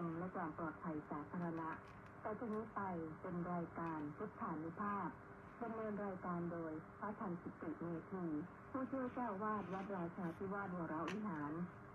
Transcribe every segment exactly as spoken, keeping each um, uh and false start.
งและความปลอดภัยสาธารณะต่อจากนี้ไปเป็นรายการพุทธานุภาพดำเนินรายการโดยพระทันสิติเมธีผู้ช่วยเจ้าวาดวัดราชาธิวาสวรวิหาร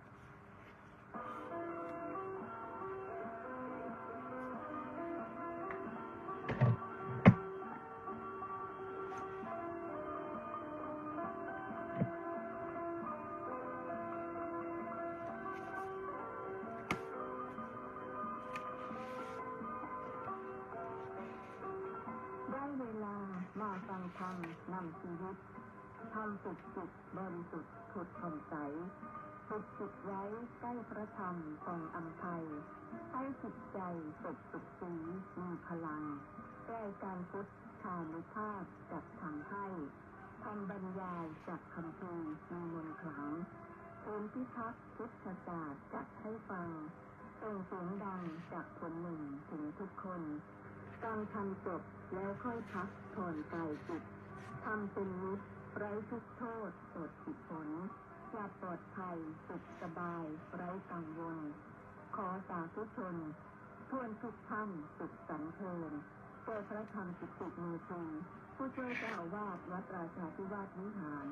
มาฟังธรรมนำชีวิตทำสุดสุดบริสุทธิ์ผุดผ่องใสฝึกจิตไว้ใกล้พระธรรมทรงอำไพให้จิตใจสดสุขสีมีพลังรายการพุทธานุภาพจัดทำให้ทำบรรยายจากคำพีมีมนต์ขลังศูนย์พิทักษ์พุทธศาสตร์จัดให้ฟังส่งเสียงดังจากคนหนึ่งถึงทุกคนฟังทำจบแล้วค่อยพักผ่อนกายจิตทำเป็นนิดไร้ทุกโทษสดสิผลจะปลอดภัยสุขสบายไร้กังวลขอสาธุชนทวนทุกท่านสุขสันเทินโดยพระธรรมสิติเมธีผู้ช่วยเจ้าอาวาสวัดราชาธิวาสวิหาร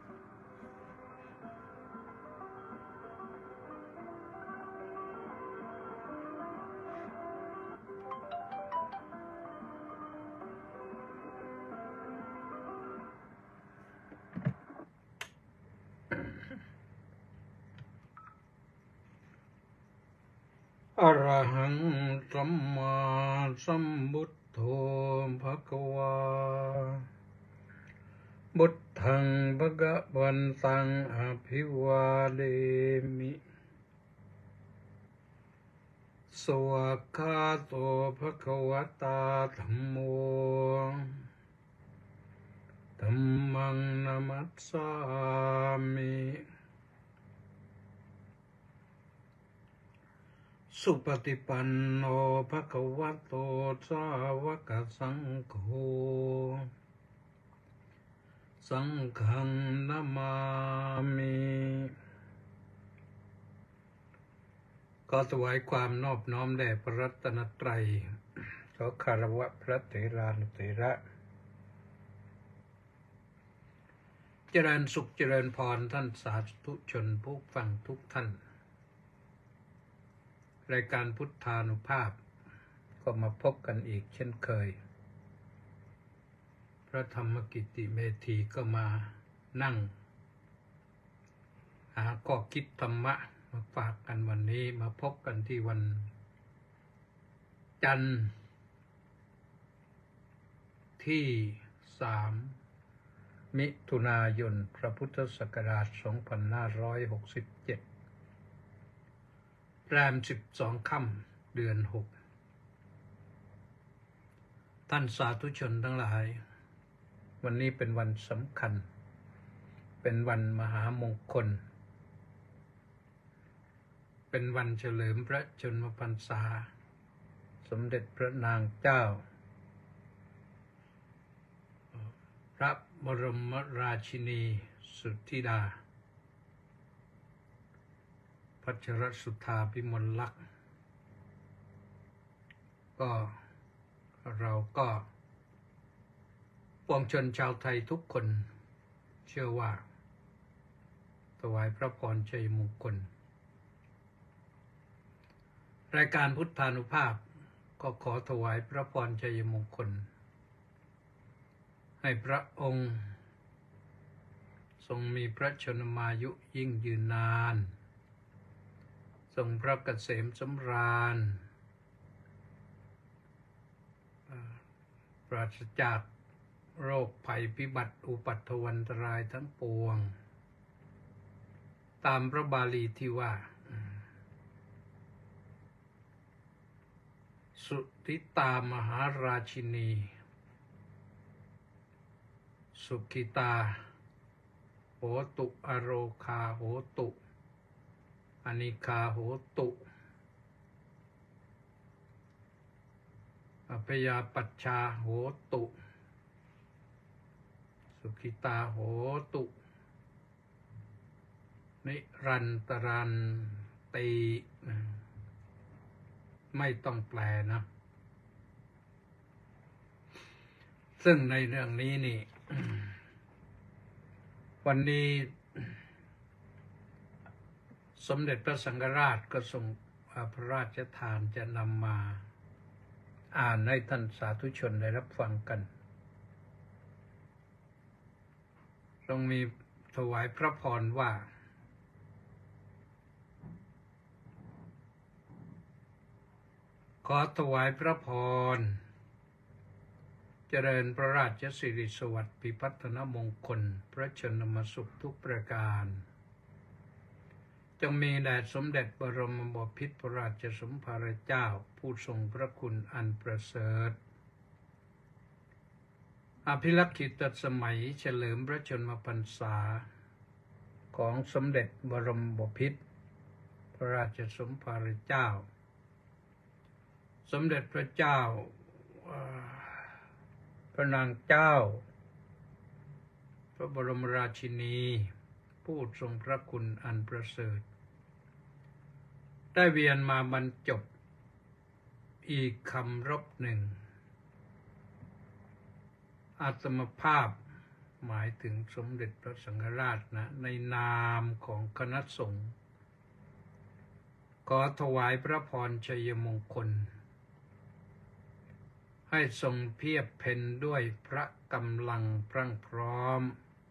อะระหังสัมมาสัมพุทโธภควาบุตถังภะคะวันตังอภิวาเทมิสวากขาโตภควตาธัมโมธัมมังนะมัสสามิสุปฏิปันโนภควโตสาวกสังโฆสังฆังนะมามิขอถวายความนอบน้อมแด่พระรัตนตรัยขอคารวะพระเถรานุเถระเจริญสุขเจริญพรท่านสาธุชนผู้ฟังทุกท่านรายการพุทธานุภาพก็มาพบกันอีกเช่นเคยพระธรรมกิติเมธีก็มานั่งหาข้อคิดธรรมะมาฝากกันวันนี้มาพบกันที่วันจันทร์ที่สามมิถุนายนพระพุทธศักราชสองพันห้าร้อยหกสิบเจ็ดแรมสิบสองค่ำเดือนหกท่านสาธุชนทั้งหลายวันนี้เป็นวันสำคัญเป็นวันมหามงคลเป็นวันเฉลิมพระชนมพรรษาสมเด็จพระนางเจ้าพระบรมราชินีสุทธิดาพัชรสุธาภิมลลักษณ์ก็เราก็ปวงชนชาวไทยทุกคนเชื่อว่าถวายพระพรชัยมงคลรายการพุทธานุภาพก็ขอถวายพระพรชัยมงคลให้พระองค์ทรงมีพระชนมายุยิ่งยืนนานทรงพระเกษมสำราญปราศจากโรคภัยพิบัติอุปัฏฐวันตรายทั้งปวงตามพระบาลีที่ว่าสุทิตามหาราชินีสุขิตาโหตุอโรคาโหตุอนิคาโหตุอภยาปัชชาโหตุสุขิตาโหตุนิรันตรันติไม่ต้องแปลนะซึ่งในเรื่องนี้นี่ วันนี้สมเด็จพระสังฆราชก็ทรงพระราชทานจะนำมาอ่านให้ท่านสาธุชนได้รับฟังกันทรงมีถวายพระพรว่าขอถวายพระพรเจริญพระราชสิริสวัสดิ์พิพัฒนมงคลพระชนมสุขทุกประการจงมีแด่สมเด็จบรมบพิตรพระราชสมภารเจ้าผู้ทรงพระคุณอันประเสริฐอภิลักขิตสมัยเฉลิมพระชนมพรรษาของสมเด็จบรมบพิตรพระราชสมภารเจ้าสมเด็จพระเจ้าพระนางเจ้าพระบรมราชินีผู้ทรงพระคุณอันประเสริฐได้เวียนมาบรรจบอีกคำรบหนึ่งอาตมภาพหมายถึงสมเด็จพระสังฆราชนะในนามของคณะสงฆ์ขอถวายพระพรชัยมงคลให้ทรงเพียบเพ็ญด้วยพระกำลังพรั่งพร้อม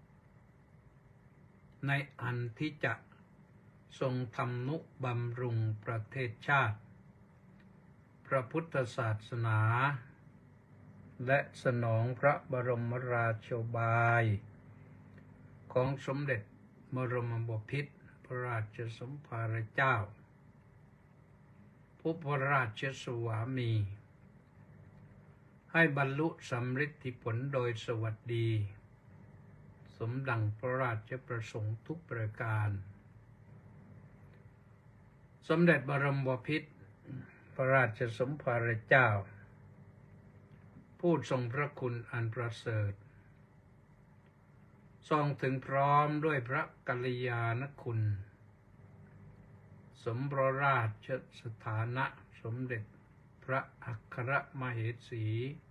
ในอันที่จะทรงทำนุบำรุงประเทศชาติพระพุทธศาสนาและสนองพระบรมราโชบายของสมเด็จบรมบพิตรพระราชสมภารเจ้าผู้พระราชสวามีให้บรรลุสำฤทธิผลโดยสวัสดีสมดังพระราชประสงค์ทุกประการสมเด็จบรมบพิตรพระราชสมภารเจ้าผู้ทรงพระคุณอันประเสริฐทรงถึงพร้อมด้วยพระกัลยาณคุณสมพระราชสถานะสมเด็จพระอัครมเหสี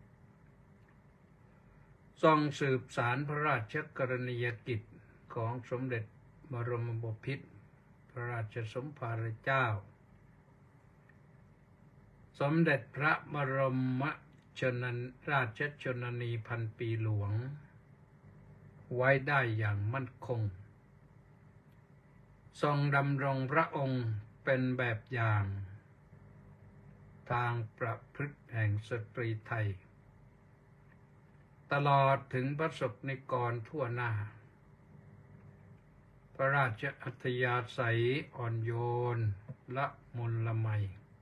ทรงสืบสารพระราชกรณียกิจของสมเด็จบรมบพิตรพระราชสมภารเจ้าสมเด็จพระบรมชนราชชนนีพันปีหลวงไว้ได้อย่างมั่นคงทรงดำรงพระองค์เป็นแบบอย่างทางประพฤติแห่งสตรีไทยตลอดถึงประสบนิกรทั่วหน้าพระราชอัธยาศัยอ่อนโยนละมุนละไม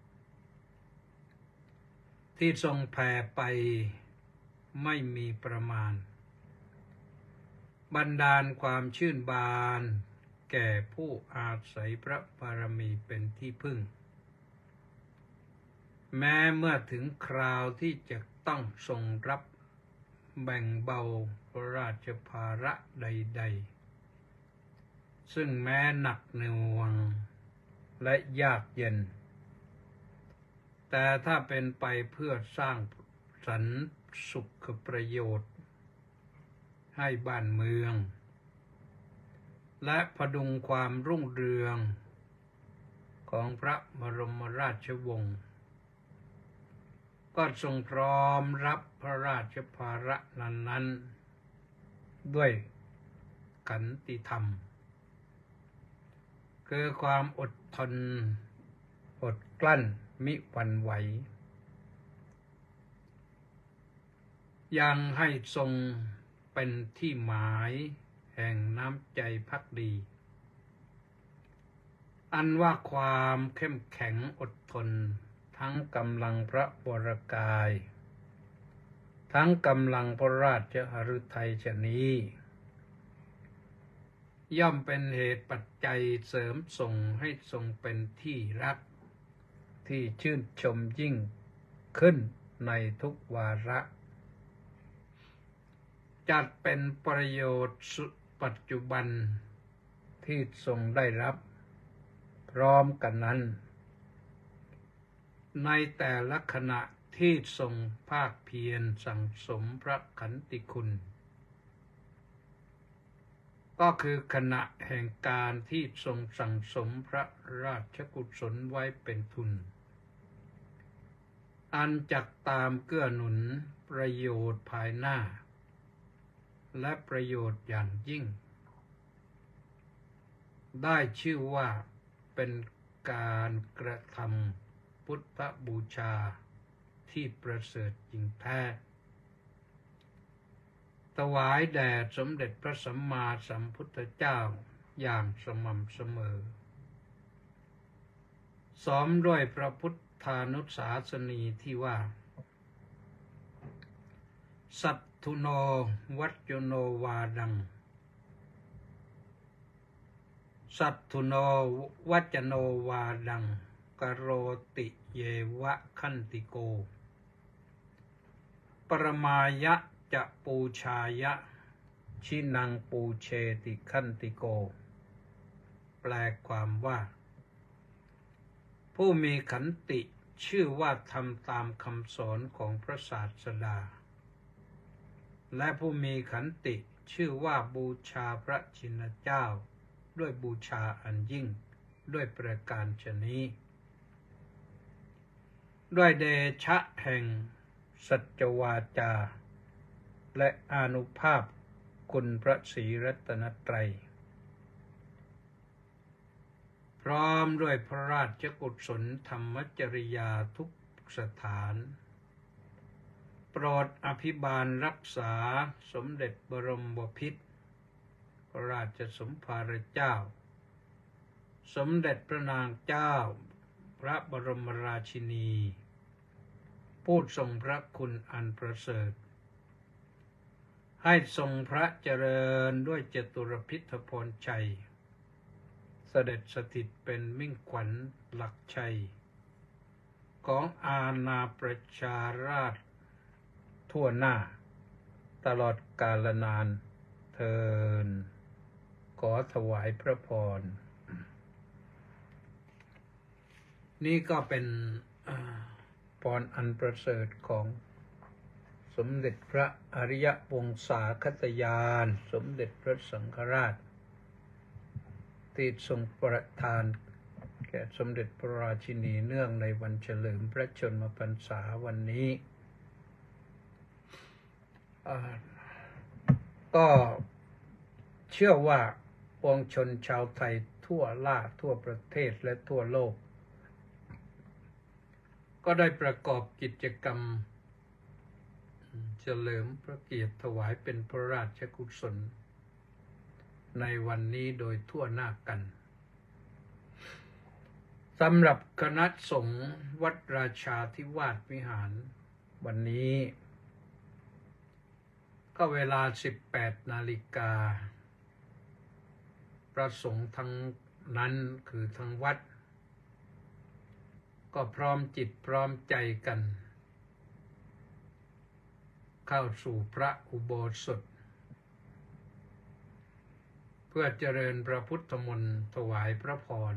ที่ทรงแผ่ไปไม่มีประมาณบันดาลความชื่นบานแก่ผู้อาศัยพระบารมีเป็นที่พึ่งแม้เมื่อถึงคราวที่จะต้องทรงรับแบ่งเบาพระราชภาระใดๆซึ่งแม้หนักหน่วงและยากเย็นแต่ถ้าเป็นไปเพื่อสร้างสรรค์สุขประโยชน์ให้บ้านเมืองและพดุงความรุ่งเรืองของพระบรมราชวงศ์ก็ทรงพร้อมรับพระราชภาระนั้นๆด้วยขันติธรรมคือความอดทนอดกลั้นมิหวั่นไหวยังให้ทรงเป็นที่หมายแห่งน้ำใจภักดีอันว่าความเข้มแข็งอดทนทั้งกำลังพระวรกายทั้งกำลังพระราชหฤทัยฉะนี้ย่อมเป็นเหตุปัจจัยเสริมส่งให้ทรงเป็นที่รักที่ชื่นชมยิ่งขึ้นในทุกวาระจัดเป็นประโยชน์ปัจจุบันที่ทรงได้รับพร้อมกันนั้นในแต่ละขณะที่ทรงภาคเพียรสั่งสมพระขันติคุณก็คือขณะแห่งการที่ทรงสั่งสมพระราชกุศลไว้เป็นทุนอันจักตามเกื้อหนุนประโยชน์ภายหน้าและประโยชน์อย่างยิ่งได้ชื่อว่าเป็นการกระทำพุทธบูชาที่ประเสริฐจริงแท้ถวายแด่สมเด็จพระสัมมาสัมพุทธเจ้าอย่างสม่ำเสมอซ้อมด้วยพระพุทธานุสาสนีที่ว่าสัตถุโนวัจโนวาดังสัตถุโนวัจโนวาดังกโรติเยวะขันติโกปรมายะจะปูชายะชินังปูเชติขันติโกแปลความว่าผู้มีขันติชื่อว่าทำตามคำสอนของพระศาสดาและผู้มีขันติชื่อว่าบูชาพระชินเจ้าด้วยบูชาอันยิ่งด้วยประการฉะนี้ด้วยเดชะแห่งสัจวาจาและอานุภาพคุณพระศรีรัตนตรัยพร้อมด้วยพระราชกุศลธรรมจริยาทุกสถานโปรดอภิบาลรักษาสมเด็จบรมบพิตรพระราชสมภารเจ้าสมเด็จพระนางเจ้าพระบรมราชินีผู้ทรงพระคุณอันประเสริฐให้ทรงพระเจริญด้วยจตุรพิธพรชัยเสด็จสถิตเป็นมิ่งขวัญหลักชัยของอาณาประชาราษฎร์ทั่วหน้าตลอดกาลนานเทินขอถวายพระพรนี่ก็เป็นพรอันประเสริฐของสมเด็จพระอริยวงศาคตยานสมเด็จพระสังฆราชที่ทรงประทานแก่สมเด็จพระราชินีเนื่องในวันเฉลิมพระชนมพรรษาวันนี้ก็เชื่อว่าปวงชนชาวไทยทั่วล่าทั่วประเทศและทั่วโลกก็ได้ประกอบกิจกรรมเฉลิมพระเกียรติถวายเป็นพระราชกุศลในวันนี้โดยทั่วหน้ากันสำหรับคณะสงฆ์วัดราชาธิวาสวิหารวันนี้ก็เวลา สิบแปดนาฬิกาพระสงฆ์ทั้งนั้นคือทั้งวัดก็พร้อมจิตพร้อมใจกันเข้าสู่พระอุโบสถเพื่อเจริญพระพุทธมนต์ถวายพระพร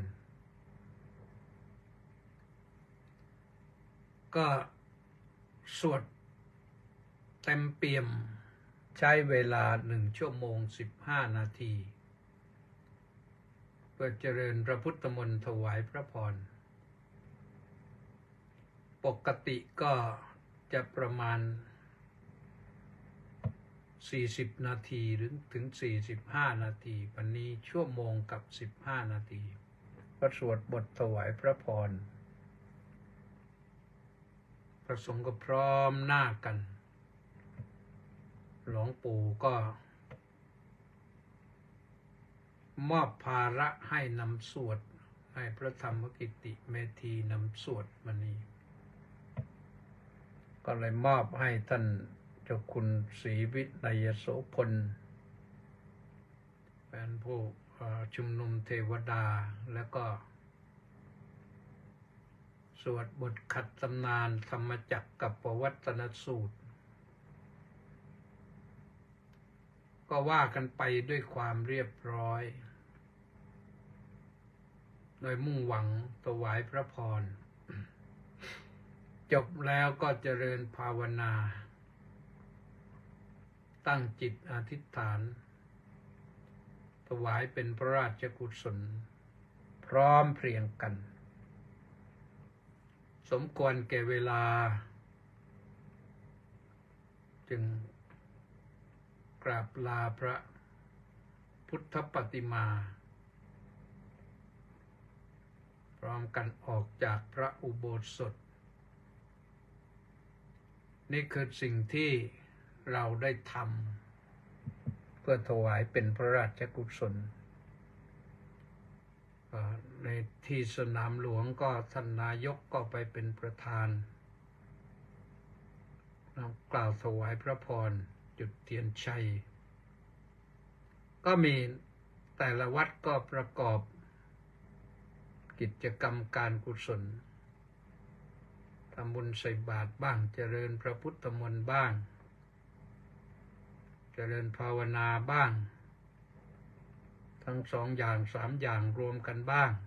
ก็สวดเต็มเปี่ยมใช้เวลาหนึ่งชั่วโมงสิบห้านาทีเพื่อเจริญพระพุทธมนต์ถวายพระพรปกติก็จะประมาณสี่สิบนาทีหรือถึงสี่สิบห้านาทีวันนี้ชั่วโมงกับสิบห้านาทีก็สวดบทถวายพระพรพระสงฆ์ก็พร้อมหน้ากันหลวงปู่ก็มอบภาระให้นำสวดให้พระธรรมกิติเมธีนำสวดมานี้ก็เลยมอบให้ท่านเจ้าคุณศรีวินัยโสพลเป็นผู้ชุมนุมเทวดาแล้วก็สวดบทขัดตำนานธรรมจักรกับปวัตนสูตรก็ว่ากันไปด้วยความเรียบร้อยโดยมุ่งหวังถวายพระพรจบแล้วก็เจริญภาวนาตั้งจิตอธิษฐานถวายเป็นพระราชกุศลพร้อมเพรียงกันสมควรแก่เวลาจึงกราบลาพระพุทธปฏิมาพร้อมกันออกจากพระอุโบสถนี่คือสิ่งที่เราได้ทำเพื่อถวายเป็นพระราชกุศลในที่สนามหลวงก็ท่านนายกก็ไปเป็นประธานกล่าวถวายพระพรจุดเทียนชัยก็มีแต่ละวัดก็ประกอบกิจกรรมการกุศลทำบุญใส่บาตรบ้างเจริญพระพุทธมนต์บ้างเจริญภาวนาบ้างทั้งสองอย่างสามอย่างรวมกันบ้าง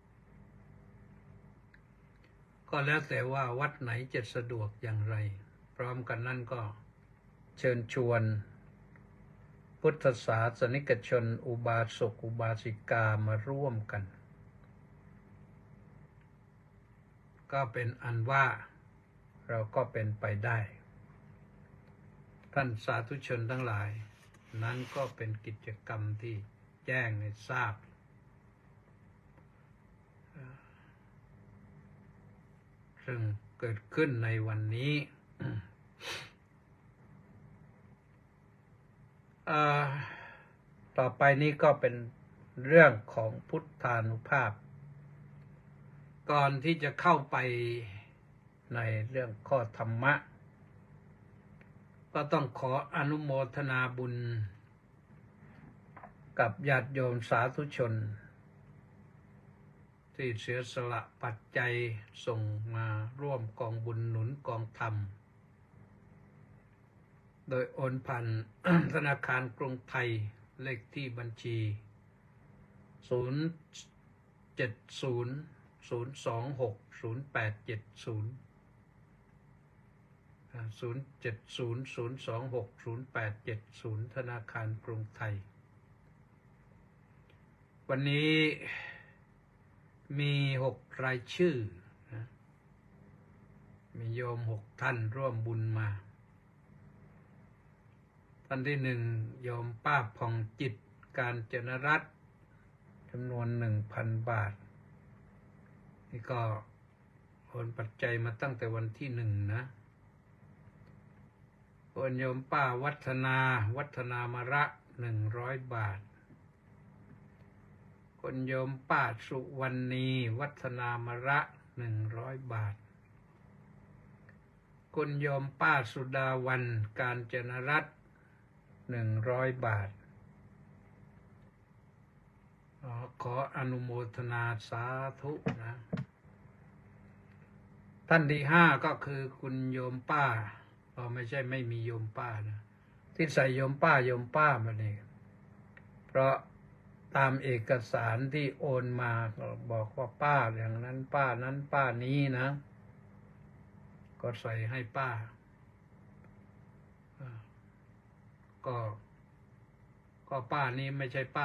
ก็แล้วแต่ว่าวัดไหนจะสะดวกอย่างไรพร้อมกันนั่นก็เชิญชวนพุทธศาสนิกชนอุบาสกอุบาสิกามาร่วมกันก็เป็นอันว่าเราก็เป็นไปได้ท่านสาธุชนทั้งหลายนั้นก็เป็นกิจกรรมที่แจ้งให้ทราบซึ่งเกิดขึ้นในวันนี้ต่อไปนี้ก็เป็นเรื่องของพุทธานุภาพก่อนที่จะเข้าไปในเรื่องข้อธรรมะก็ต้องขออนุโมทนาบุญกับญาติโยมสาธุชนที่เสียสละปัจจัยส่งมาร่วมกองบุญหนุนกองธรรมโดยโอนผ่าน ธนาคารกรุงไทยเลขที่บัญชีศูนย์ เจ็ด ศูนย์ ศูนย์ สอง หก ศูนย์ แปด เจ็ด ศูนย์ ศูนย์ เจ็ด ศูนย์ ศูนย์ สอง หก ศูนย์ แปด เจ็ด ศูนย์ธนาคารกรุงไทยวันนี้มีหกรายชื่อนะมีโยมหกท่านร่วมบุญมาท่านที่หนึ่งโยมป้าผ่องจิตการจนรัตน์จำนวนหนึ่งพันบาทนี่ก็โอนปัจจัยมาตั้งแต่วันที่หนึ่งนะโอนโยมป้าวัฒนาวัฒนามระหนึ่งร้อยบาทคนโยมป้าสุวรรณีวัฒนามระหนึ่งร้อยบาทคนโยมป้าสุดาวันการจนรัตน์หนึ่งร้อยบาทขออนุโมทนาสาธุนะท่านที่ห้าก็คือคุณโยมป้าเราไม่ใช่ไม่มีโยมป้านะที่ใส่โยมป้าโยมป้ามาเนี่ยเพราะตามเอกสารที่โอนมาก็บอกว่าป้าอย่างนั้นป้านั้นป้านี้นะก็ใส่ให้ป้าก็ก็ป้านี้ไม่ใช่ป้า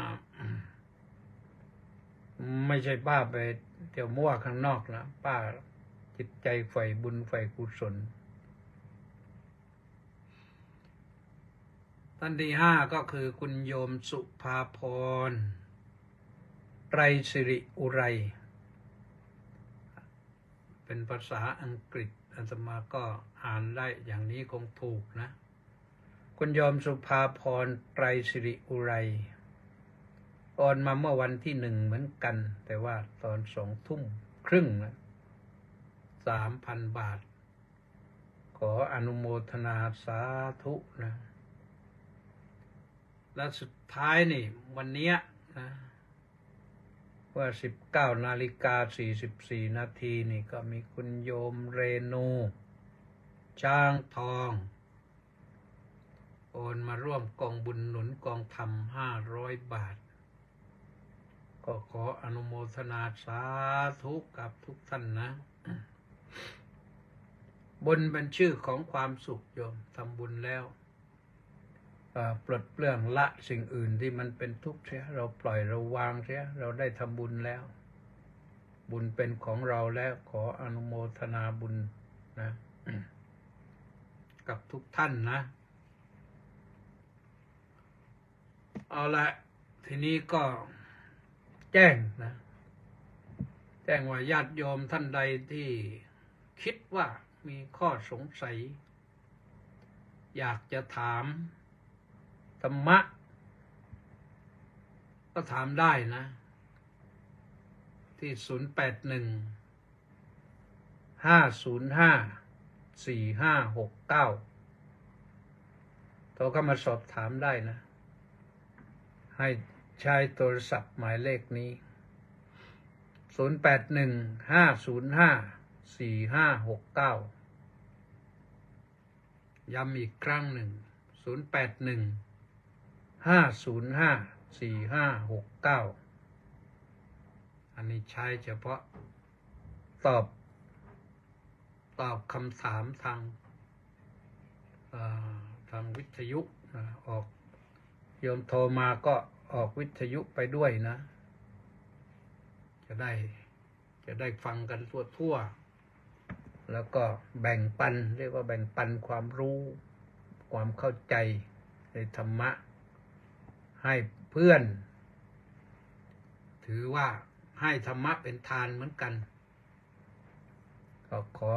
ไม่ใช่ป้าไปเที่ยวมั่วข้างนอกนะป้าจิตใจใฝ่บุญใฝ่กุศลท่านที่ห้าก็คือคุณโยมสุภาพรไตรสิริอุไรเป็นภาษาอังกฤษอาตมาก็อ่านได้อย่างนี้คงถูกนะคุณโยมสุภาพรไตรสิริอุไรโอนมาเมื่อวันที่หนึ่งเหมือนกันแต่ว่าตอนสองทุ่มครึ่งนะสามพันบาทขออนุโมทนาสาธุนะและสุดท้ายนี่วันนี้นะว่าสิบเก้านาฬิกาสี่สิบสี่นาทีนี่ก็มีคุณโยมเรนูช้างทองโอนมาร่วมกองบุญหนุนกองธรรมห้าร้อยบาทก็ขออนุโมทนาสาธุกับทุกท่านนะบุญเป็นชื่อของความสุขโยมทำบุญแล้วปลดเปลื้องละสิ่งอื่นที่มันเป็นทุกข์เสียเราปล่อยเราวางเสียเราได้ทำบุญแล้วบุญเป็นของเราแล้วขออนุโมทนาบุญนะกับทุกท่านนะเอาละทีนี้ก็แจ้งนะแจ้งว่าญาติโยมท่านใดที่คิดว่ามีข้อสงสัยอยากจะถามธรรมะก็ถามได้นะที่ศูนย์แปดหนึ่งห้าศูนย์ห้าสี่ห้าหกเก้าโทรเข้ามาสอบถามได้นะให้ใช้โทรศัพท์หมายเลขนี้ศูนย์แปดหนึ่งห้าศูนย์ห้าสี่ห้าหกเก้าย้ำอีกครั้งหนึ่งศูนย์แปดหนึ่งห้าศูนย์ห้าสี่ห้าหกเก้าอันนี้ใช้เฉพาะตอบตอบคำถามทางทางวิทยุนะออกโยมโทรมาก็ออกวิทยุไปด้วยนะจะได้จะได้ฟังกันทั่วทั่วแล้วก็แบ่งปันเรียกว่าแบ่งปันความรู้ความเข้าใจในธรรมะให้เพื่อนถือว่าให้ธรรมะเป็นทานเหมือนกันก็ขอ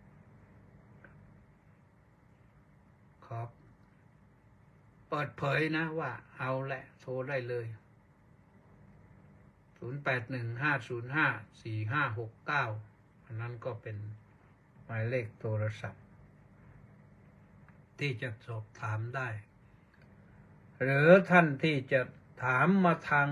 ขอเปิดเผยนะว่าเอาแหละโทรได้เลยศูนย์แปดหนึ่ง ห้าศูนย์ห้า สี่ห้าหกเก้าอันนั้นก็เป็นหมายเลขโทรศัพท์ที่จะสอบถามได้หรือท่านที่จะถามมาทาง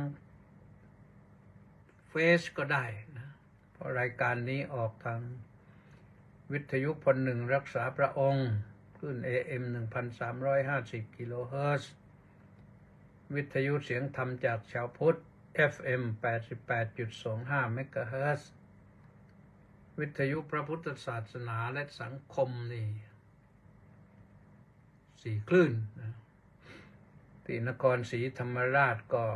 เฟซก็ได้นะเพราะรายการนี้ออกทางวิทยุพลหนึ่งรักษาพระองค์คลื่น เอ เอ็ม หนึ่งพันสามร้อยห้าสิบ กิโลเฮิรตซ์วิทยุเสียงธรรมจากชาวพุทธ เอฟ เอ็ม แปดสิบแปดจุดสองห้า เมกะเฮิรตซ์วิทยุพระพุทธศาสนาและสังคมนี่สี่คลื่นนะที่นครศรีธรรมราชก็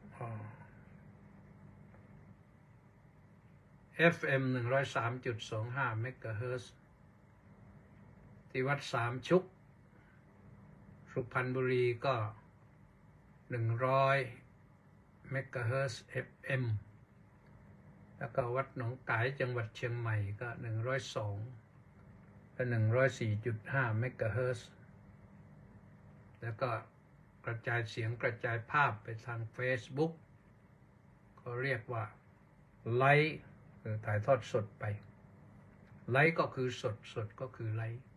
เอฟ เอ็ม หนึ่งร้อยสามจุดสองห้า เมกะเฮิรตซ์ที่วัดสามชุกสุพรรณบุรีก็หนึ่งร้อยเมกะเฮิรตซ์ เอฟ เอ็ม แล้วก็วัดหนองกายจังหวัดเชียงใหม่ก็หนึ่งร้อยสองและ หนึ่งร้อยสี่จุดห้า เมกะเฮิรตซ์แล้วก็กระจายเสียงกระจายภาพไปทาง Facebook ก็เรียกว่าไลฟ์หรือถ่ายทอดสดไปไลฟ์ก็คือสดสดก็คือไลฟ์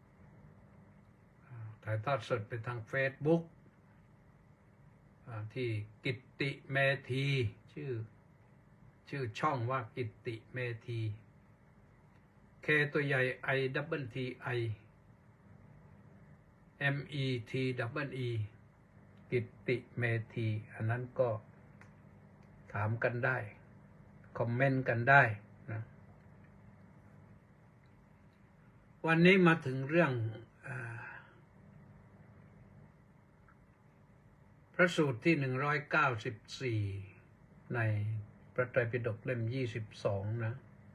ถ่ายทอดสดไปทาง Facebook ที่กิตติเมธีชื่อชื่อช่องว่ากิตติเมธี K ตัวใหญ่ I double T I M E T double E กิตติเมธีอันนั้นก็ถามกันได้คอมเมนต์กันได้นะวันนี้มาถึงเรื่องพระสูตรที่หนึ่งร้อยเก้าสิบสี่ในพระไตรปิฎกเล่มยี่สิบสองนะ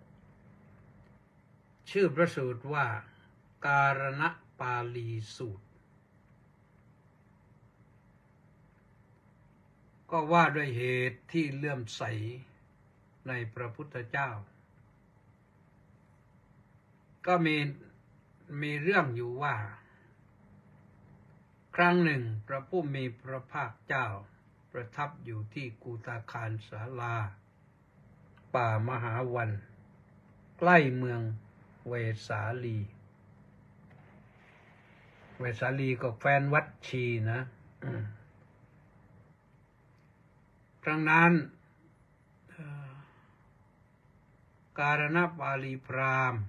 ชื่อพระสูตรว่าการณปาลีสูตรก็ว่าด้วยเหตุที่เลื่อมใสในพระพุทธเจ้าก็มีมีเรื่องอยู่ว่าครั้งหนึ่งพระผู้มีพระภาคเจ้าประทับอยู่ที่กูตาคารศาลาป่ามหาวันใกล้เมืองเวสาลีเวสาลีก็แฟนวัดชีนะครั้งนั้นการณปาลีพราหมณ์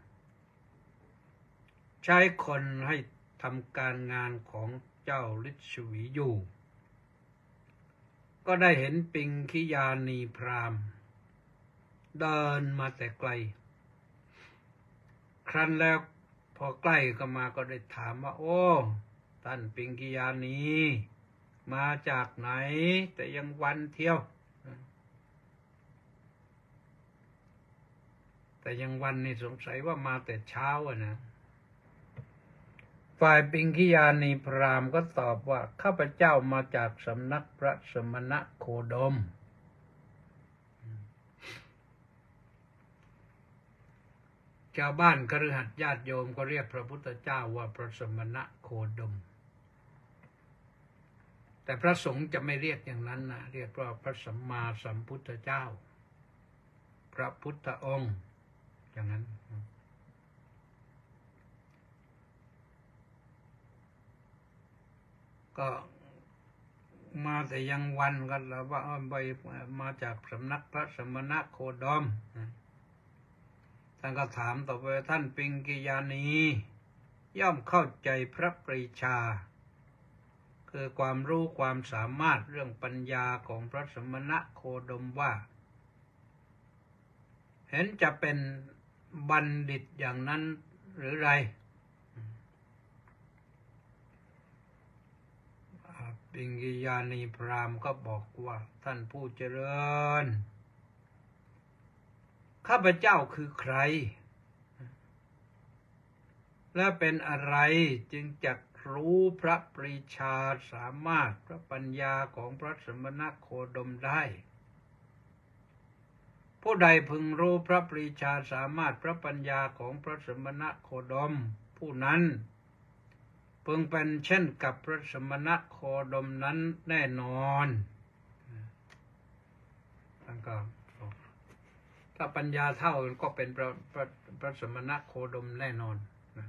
ใช้คนให้ทำการงานของเจ้าฤทธิ์ชวีอยู่ก็ได้เห็นปิงคิยานีพราหมณ์เดินมาแต่ไกลครั้นแล้วพอใกล้ก็มาก็ได้ถามว่าโอ้ท่านปิงกิยานีมาจากไหนแต่ยังวันเที่ยวแต่ยังวันนี่สงสัยว่ามาแต่เช้าอะนะฝ่ายปิงกิยานีพราหมณ์ก็ตอบว่าข้าพเจ้ามาจากสำนักพระสมณโคดมชาวบ้านคฤหัสถ์ญาติโยมก็เรียกพระพุทธเจ้าว่าพระสมณโคดมแต่พระสงฆ์จะไม่เรียกอย่างนั้นนะเรียกว่าพระสัมมาสัมพุทธเจ้าพระพุทธองค์อย่างนั้นก็มาแต่ยังวันกันแล้วว่าไปมาจากสำนักพระสมณโคดมท่านก็ถามต่อไปท่านปิงกิยานีย่อมเข้าใจพระปรีชาคือความรู้ความสามารถเรื่องปัญญาของพระสมณโคดมว่าเห็นจะเป็นบัณฑิตอย่างนั้นหรือไรปิงกิยานีพราหมณ์ก็บอกว่าท่านผู้เจริญข้าพเจ้าคือใครและเป็นอะไรจึงจักรู้พระปรีชาสามารถพระปัญญาของพระสมณโคดมได้ผู้ใดพึงรู้พระปรีชาสามารถพระปัญญาของพระสมณโคดมผู้นั้นพึงเป็นเช่นกับพระสมณโคดมนั้นแน่นอนท่านก็ถ้าปัญญาเท่าก็เป็นพระพระพระสมณโคดมแน่นอนนะ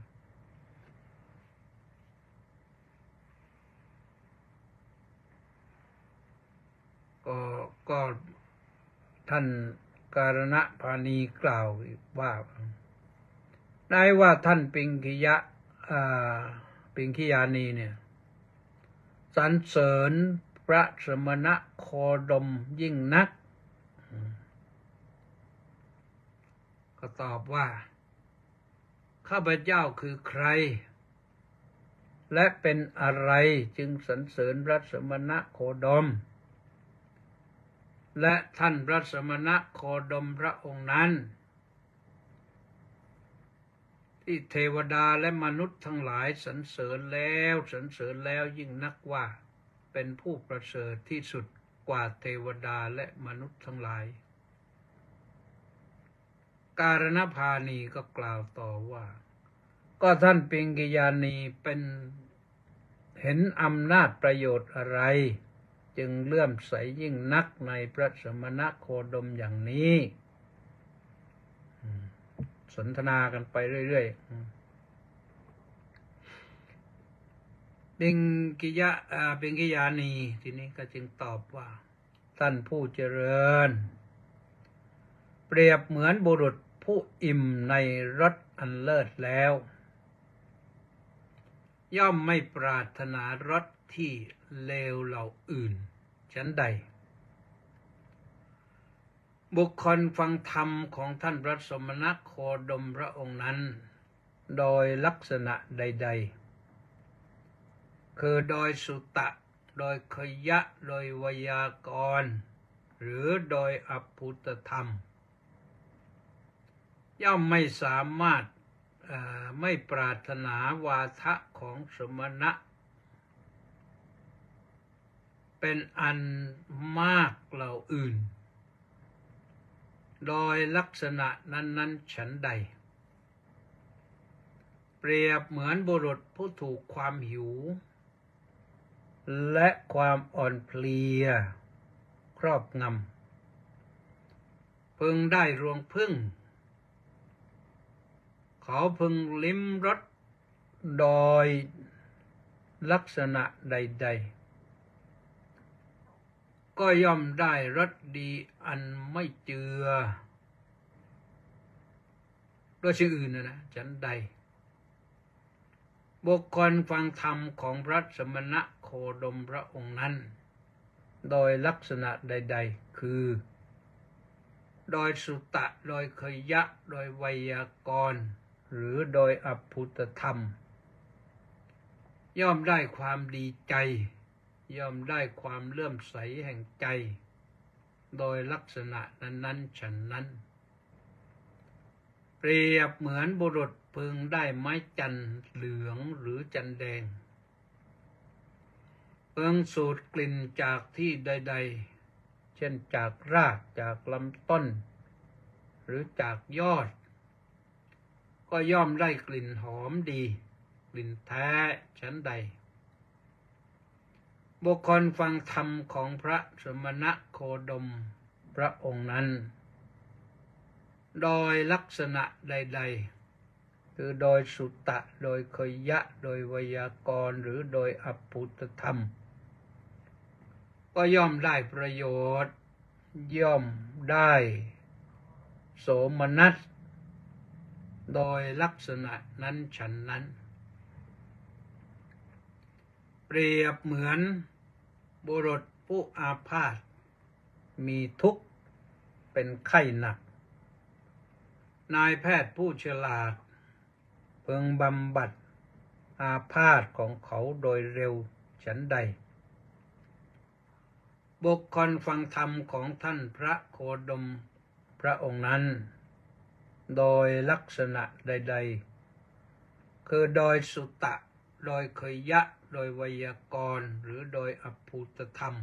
ก็ก็ท่านการณพานีกล่าวว่าได้ว่าท่านปิงคิยะปิงคิยานีเนี่ยสรรเสริญพระสมณโคดมยิ่งนักก็ตอบว่าข้าพเจ้าคือใครและเป็นอะไรจึงสรรเสริญพระสมณโคดมและท่านพระสมณโคดมพระองค์นั้นที่เทวดาและมนุษย์ทั้งหลายสรรเสริญแล้วสรรเสริญแล้วยิ่งนักว่าเป็นผู้ประเสริฐที่สุดกว่าเทวดาและมนุษย์ทั้งหลายการณพานีก็กล่าวต่อว่าก็ท่านปิงกิยานีเป็นเห็นอำนาจประโยชน์อะไรจึงเลื่อมใสยิ่งนักในพระสมณโคดมอย่างนี้สนทนากันไปเรื่อยๆปิงกิยะปิงกิยานีทีนี้ก็จึงตอบว่าท่านผู้เจริญเปรียบเหมือนบุรุษผู้อิ่มในรสอันเลิศแล้วย่อมไม่ปรารถนารสที่เลวเหล่าอื่นฉันใดบุคคลฟังธรรมของท่านพระสมณโคดมพระองค์นั้นโดยลักษณะใดๆคือโดยสุตะโดยคยะโดยไวยากรณ์หรือโดยอภูตธรรมย่อมไม่สามารถไม่ปรารถนาวาทะของสมณะเป็นอันมากเหล่าอื่นโดยลักษณะนั้นๆฉันใดเปรียบเหมือนบุรุษผู้ถูกความหิวและความอ่อนเพลียครอบงำพึงได้รวงผึ้งเขาพึงลิ้มรสโดยลักษณะใดๆก็ย่อมได้รสดีอันไม่เจือด้วยชื่ออื่นนะนะฉันใดบุคคลฟังธรรมของพระสมณโคดมพระองค์นั้นโดยลักษณะใดๆคือโดยสุตะโดยคยะโดยไวยากรณ์หรือโดยอภุตธรรมย่อมได้ความดีใจย่อมได้ความเลื่อมใสแห่งใจโดยลักษณะนั้นๆฉันนั้นเปรียบเหมือนบุรุษพึงได้ไม้จันทร์เหลืองหรือจันทร์แดงเพึงสูดกลิ่นจากที่ใดๆเช่นจากรากจากลำต้นหรือจากยอดก็ย่อมได้กลิ่นหอมดีกลิ่นแท้ฉันใดบุคคลฟังธรรมของพระสมณโคดมพระองค์นั้นโดยลักษณะใดๆคือโดยสุตตะโดยคยะโดยไวยากรณ์หรือโดยอภุตธรรมก็ย่อมได้ประโยชน์ย่อมได้โสมนัสโดยลักษณะนั้นฉันนั้นเปรียบเหมือนบุรุษผู้อาพาธมีทุกข์เป็นไข้หนักนายแพทย์ผู้ฉลาดเพึงบำบัดอาพาธของเขาโดยเร็วฉันใดบุคคลฟังธรรมของท่านพระโคดมพระองค์นั้นโดยลักษณะใดๆคือโดยสุตตะโดยคยะโดยไวยากรณ์หรือโดยอภุตธรรม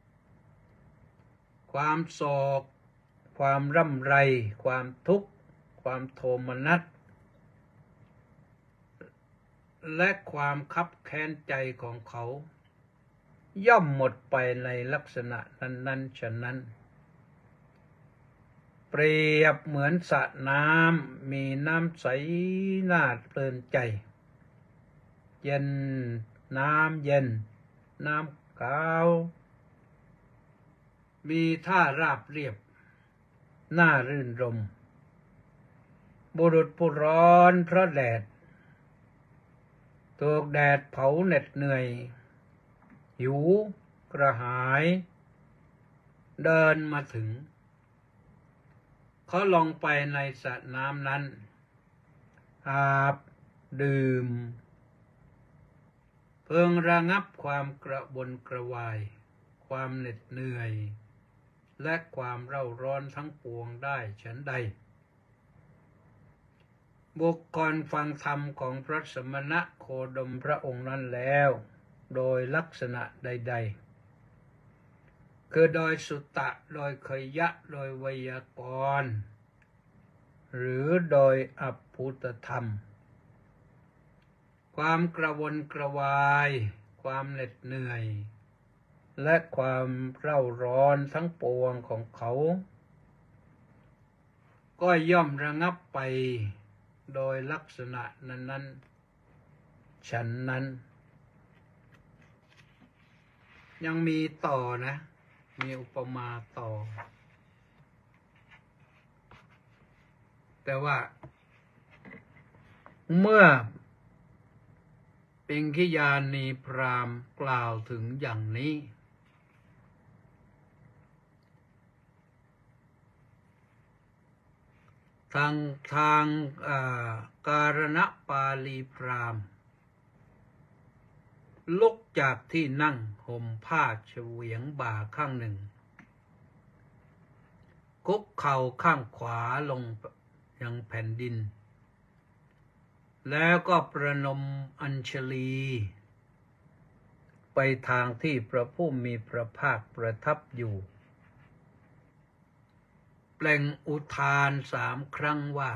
ความโศกความร่ำไรความทุกข์ความโทมนัสและความคับแค้นใจของเขาย่อมหมดไปในลักษณะนั้นๆฉะนั้นเปรียบเหมือนสระน้ำมีน้ำใสน่าเพลินใจเย็นน้ำเย็นน้ำขาวมีท่าราบเรียบน่ารื่นรมย์บุรุษผู้ร้อนเพราะแดดถูกแดดเผาเหน็ดเหนื่อยหิวกระหายเดินมาถึงเขาลงไปในสระน้ำนั้นอาบดื่มเพิ่งระงับความกระวนกระวายความเหน็ดเหนื่อยและความเร่าร้อนทั้งปวงได้ฉันใดบุคคลฟังธรรมของพระสมณโคดมพระองค์นั้นแล้วโดยลักษณะใดๆคือโดยสุตตะโดยคยะโดยไวยากรณ์หรือโดยอภุตธรรมความกระวนกระวายความเหน็ดเหนื่อยและความเร่าร้อนทั้งปวงของเขาก็ย่อมระงับไปโดยลักษณะนั้นๆฉันนั้นยังมีต่อนะมีอุปมาต่อแต่ว่าเมื่อปิงคิยานีพราหมณ์กล่าวถึงอย่างนี้ทางทางการณปาลีพราหมณ์ลุกจากที่นั่งห่มผ้าเฉวียงบ่าข้างหนึ่งคุกเข่าข้างขวาลงยังแผ่นดินแล้วก็ประนมอัญชลีไปทางที่พระผู้มีพระภาคประทับอยู่เปล่งอุทานสามครั้งว่า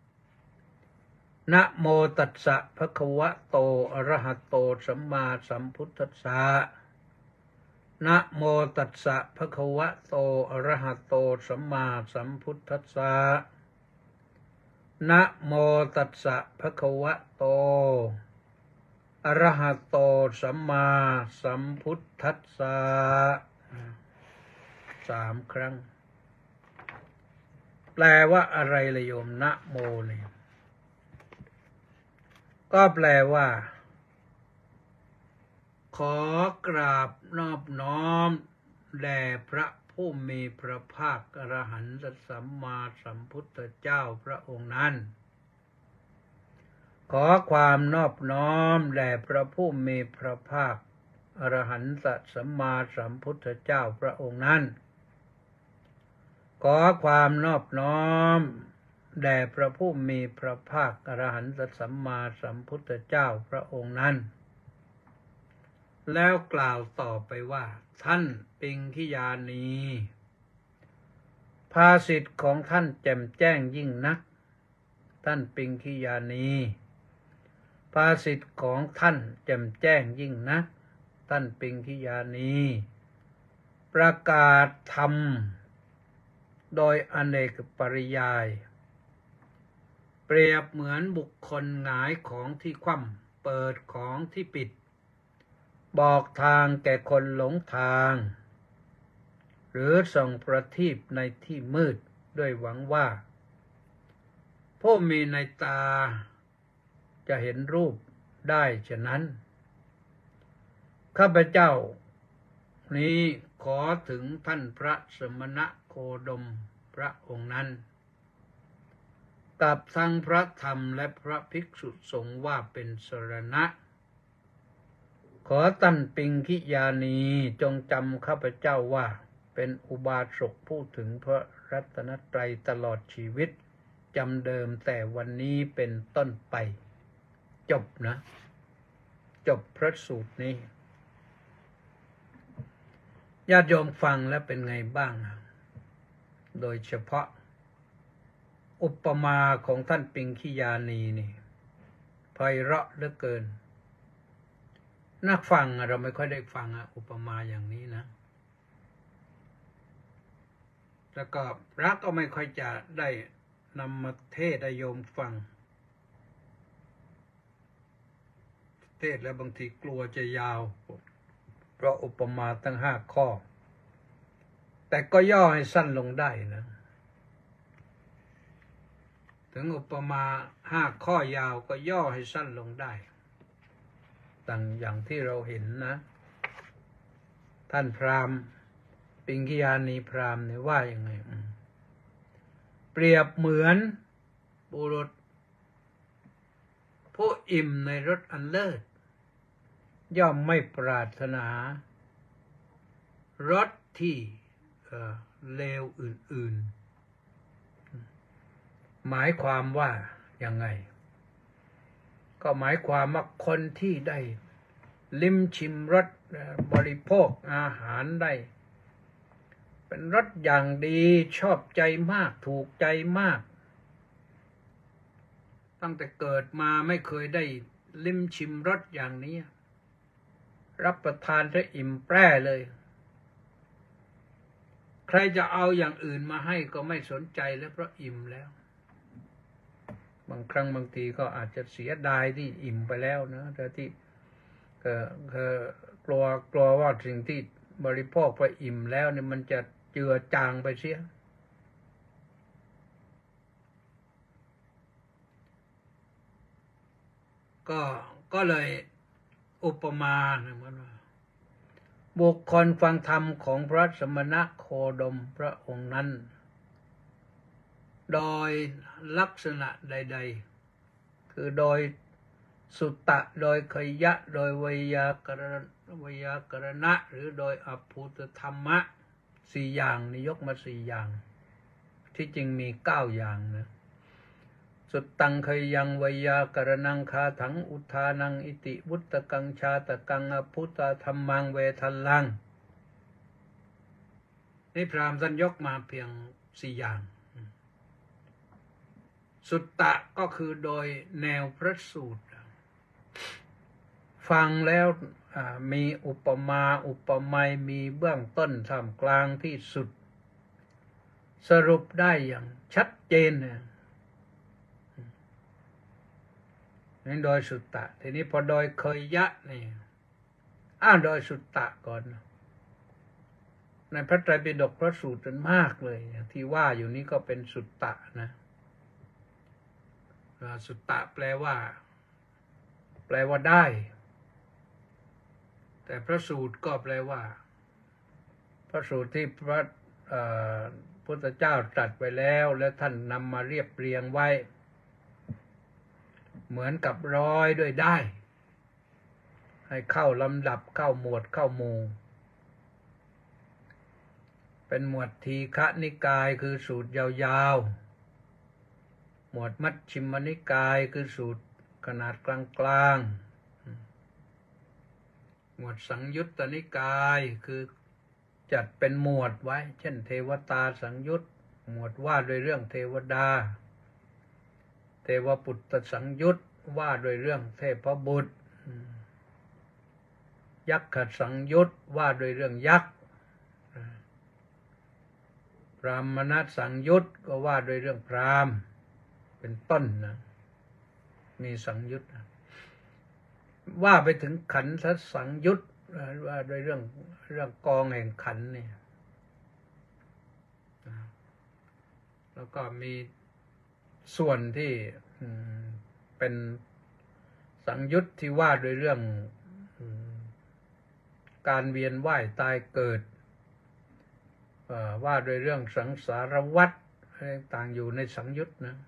นะโมตัสสะภะคะวะโตอะระหะโตสัมมาสัมพุทธัสสะนะโมตัสสะภะคะวะโตอะระหะโตสัมมาสัมพุทธัสสะนะโมตัสสะภะคะวะโตอะระหะโตสัมมาสัมพุทธัสสะสามครั้งแปลว่าอะไรล่ะโยมนะโมเนี่ยก็แปลว่าขอกราบนอบน้อมแด่พระผู้มีพระภาคอรหันตสัมมาสัมพุทธเจ้าพระองค์นั้นขอความนอบน้อมแด่พระผู้มีพระภาคอรหันตสัมมาสัมพุทธเจ้าพระองค์นั้นขอความนอบน้อมแด่พระผู้มีพระภาคอรหันตสัมมาสัมพุทธเจ้าพระองค์นั้นแล้วกล่าวต่อไปว่าท่านปิงคิยานีภาษิตของท่านแจ่มแจ้งยิ่งนักท่านปิงคิยานีภาษิตของท่านแจ่มแจ้งยิ่งนักท่านปิงคิยานีประกาศธรรมโดยอเนกปริยายเปรียบเหมือนบุคคลหงายของที่คว่ำเปิดของที่ปิดบอกทางแก่คนหลงทางหรือส่องประทีปในที่มืดด้วยหวังว่าผู้มีในตาจะเห็นรูปได้ฉะนั้นข้าพเจ้านี้ขอถึงท่านพระสมณโคดมพระองค์นั้นกับทั้งพระธรรมและพระภิกษุสงฆ์ว่าเป็นสรณะขอท่านปิงคิยานีจงจำข้าพเจ้าว่าเป็นอุบาสกผู้ถึงพระรัตนตรัยตลอดชีวิตจำเดิมแต่วันนี้เป็นต้นไปจบนะจบพระสูตรนี้ญาติโยมฟังแล้วเป็นไงบ้างโดยเฉพาะอุปมาของท่านปิงคิยานีนี่ไพเราะเหลือเกินนักฟังเราไม่ค่อยได้ฟังอุปมาอย่างนี้นะแล้วก็พระก็ไม่ค่อยจะได้นำมาเทศให้โยมฟังเทศแล้วบางทีกลัวจะยาวเพราะอุปมาตั้งห้าข้อแต่ก็ย่อให้สั้นลงได้นะถึงอุปมาห้าข้อยาวก็ย่อให้สั้นลงได้ต่างอย่างที่เราเห็นนะท่านพราหมณ์ปิงคิยานีพราหมณ์เนี่ยว่ายังไงเปรียบเหมือนบุรุษผู้อิ่มในรสอันเลิศย่อมไม่ปรารถนารสที่เลวอื่นๆหมายความว่ายังไงก็หมายความว่าคนที่ได้ลิ้มชิมรสบริโภคอาหารได้เป็นรสอย่างดีชอบใจมากถูกใจมากตั้งแต่เกิดมาไม่เคยได้ลิ้มชิมรสอย่างนี้รับประทานจะอิ่มแปร่เลยใครจะเอาอย่างอื่นมาให้ก็ไม่สนใจแล้วเพราะอิ่มแล้วบางครั้งบางทีก็อาจจะเสียดายที่อิ่มไปแล้วนะแต่ที่ก็กลัวกลัวว่าสิ่งที่บริโภคไปอิ่มแล้วเนี่ยมันจะเจือจางไปเสียก็ก็เลยอุปมาเหมือนว่าบุคคลฟังธรรมของพระสมณโคดมพระองค์นั้นโดยลักษณะใดๆคือโดยสุตตะโดยขยะโดยวยากรณวยากรณะหรือโดยอภูตธรรมะสี่อย่างนี่ยกมาสี่อย่างที่จริงมีเก้าอย่างนะสุตตังขยังวยากรณังคาถังอุทานังอิติวุตตกังชาตกังอภูตธรรมังเวทัลลังนี่พราหมณ์ท่านยกมาเพียงสี่อย่างสุตตะก็คือโดยแนวพระสูตรฟังแล้วมีอุปมาอุปไมยมีเบื้องต้นท่ามกลางที่สุดสรุปได้อย่างชัดเจนนะนี่โดยสุตตะทีนี้พอโดยเคยยะนี่อ้าวโดยสุตตะก่อนในพระไตรปิฎกพระสูตรมันมากเลยที่ว่าอยู่นี้ก็เป็นสุตตะนะสุตตะแปลว่าแปลว่าได้แต่พระสูตรก็แปลว่าพระสูตรที่พระพุทธเจ้าตรัสไว้แล้วและท่านนำมาเรียบเรียงไว้เหมือนกับร้อยด้วยได้ให้เข้าลำดับเข้าหมวดเข้าหมู่เป็นหมวดทีฆนิกายคือสูตรยาวๆหมวดมัชฌิมนิกายคือสูตรขนาดกลางๆหมวดสังยุตตนิกายคือจัดเป็นหมวดไว้เช่นเทวตาสังยุตหมวดว่าด้วยเรื่องเทวดาเทวปุตตสังยุตว่าด้วยเรื่องเทพบุตรยักขสังยุตว่าด้วยเรื่องยักษ์พรามณสังยุตก็ว่าด้วยเรื่องพราหมณ์เป็นต้นนะมีสังยุตว่าไปถึงขันธสังยุตว่าด้วยเรื่องเรื่องกองแห่งขันธ์เนี่ยแล้วก็มีส่วนที่เป็นสังยุตที่ว่าด้วยเรื่องการเวียนว่ายตายเกิดว่าด้วยเรื่องสังสารวัฏต่างอยู่ในสังยุตนะ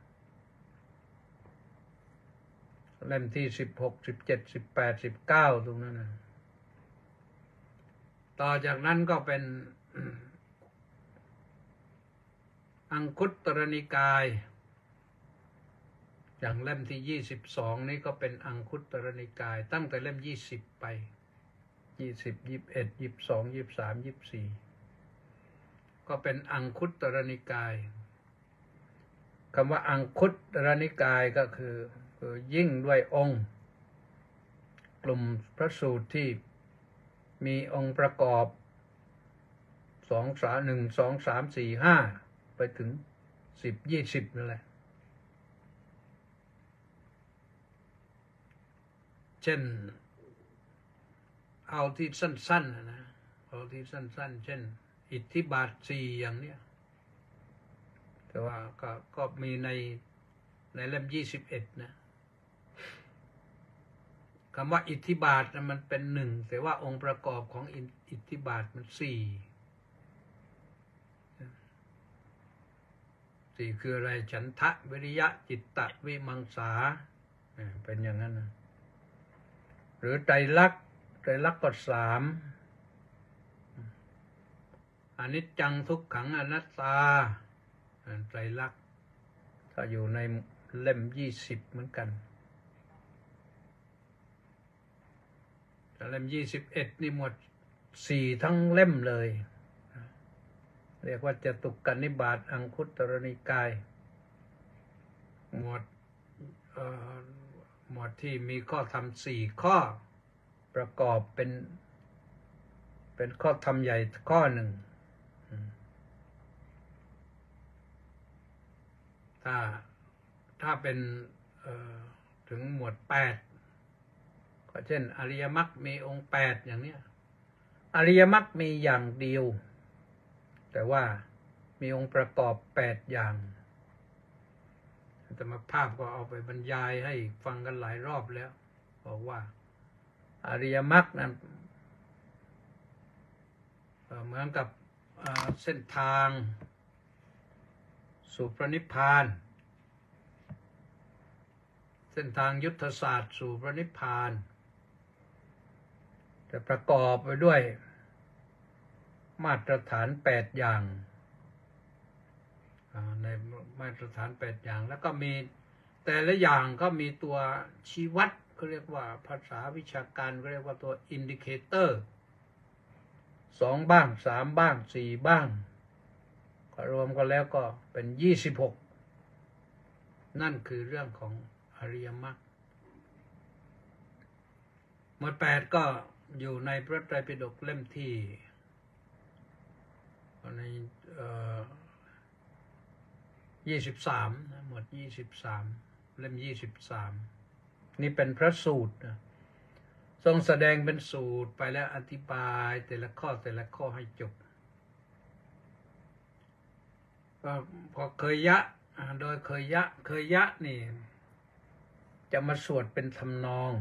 เล่มที่สิบหก สิบเจ็ด สิบแปด สิบเก้าตรงนั้นนะต่อจากนั้นก็เป็นอังคุตตรนิกายอย่างเล่มที่ยี่สิบสองนี้ก็เป็นอังคุตตรนิกายตั้งแต่เล่มยี่สิบไปยี่สิบ ยี่สิบเอ็ด ยี่สิบสอง ยี่สิบสาม ยี่สิบสี่ก็เป็นอังคุตตรนิกายคำว่าอังคุตตรนิกายก็คือคือยิ่งด้วยองค์กลุ่มพระสูตรที่มีองค์ประกอบสองสาหนึ่งสองสามสี่ห้าไปถึงสิบยี่สิบนั่นแหละเช่นเอาที่สั้นๆนะเอาที่สั้นๆเช่นอิทธิบาทสี่อย่างเนี้ยแต่ว่าก็ก็มีในในเล่มยี่สิบเอ็ดนะคำว่าอิทธิบาทนะมันเป็นหนึ่งแต่ว่าองค์ประกอบของอิทธิบาทมันสี่สี่คืออะไรฉันทะวิริยะจิตตะวิมังสาเป็นอย่างนั้นนะหรือไตรลักษณ์ไตรลักษณ์ก็สามอนิจจังทุกขังอนัตตาไตรลักษณ์ถ้าอยู่ในเล่มยี่สิบเหมือนกันแต่เล่มยี่สิบเอ็ดนี่หมดสี่ทั้งเล่มเลยเรียกว่าจตุกนิบาตอังคุตตรนิกายหมวดเอ่อหมวดที่มีข้อธรรมสี่ข้อประกอบเป็นเป็นข้อธรรมใหญ่ข้อหนึ่งถ้าถ้าเป็นถึงหมวดแปดก็เช่นอริยมรรคมีองค์แปดอย่างนี้อริยมรรคมีอย่างเดียวแต่ว่ามีองค์ประกอบแปดอย่างแต่มาภาพก็เอาไปบรรยายให้ฟังกันหลายรอบแล้วบอกว่าอริยมรรคนั้นเหมือนกับเส้นทางสู่พระนิพพานเส้นทางยุทธศาสตร์สู่พระนิพพานแต่ประกอบไปด้วยมาตรฐานแปดอย่างในมาตรฐานแปดอย่างแล้วก็มีแต่ละอย่างก็มีตัวชี้วัดเขาเรียกว่าภาษาวิชาการเขาเรียกว่าตัวอินดิเคเตอร์สองบ้างสามบ้างสี่บ้างก็รวมกันแล้วก็เป็นยี่สิบหกนั่นคือเรื่องของอริยมรรคหมวดแปดก็อยู่ในพระไตรปิฎกเล่มที่ในยี่สิบสามหมวดยี่สิบสามเล่มยี่สิบสามนี่เป็นพระสูตรนะทรงแสดงเป็นสูตรไปแล้วอธิบายแต่ละข้อแต่ละข้อให้จบก็พอเคยยะโดยเคยยะเคยยะนี่จะมาสวดเป็นทำนอง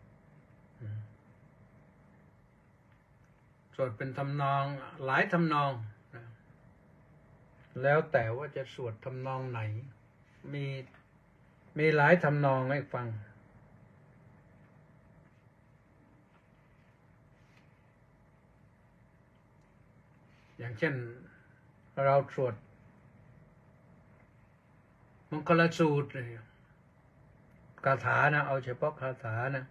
สวดเป็นทำนองหลายทำนองแล้วแต่ว่าจะสวดทำนองไหนมีมีหลายทำนองให้ฟังอย่างเช่นเราสวดมงคลสูตรคาถานะเอาเฉพาะคาถานะ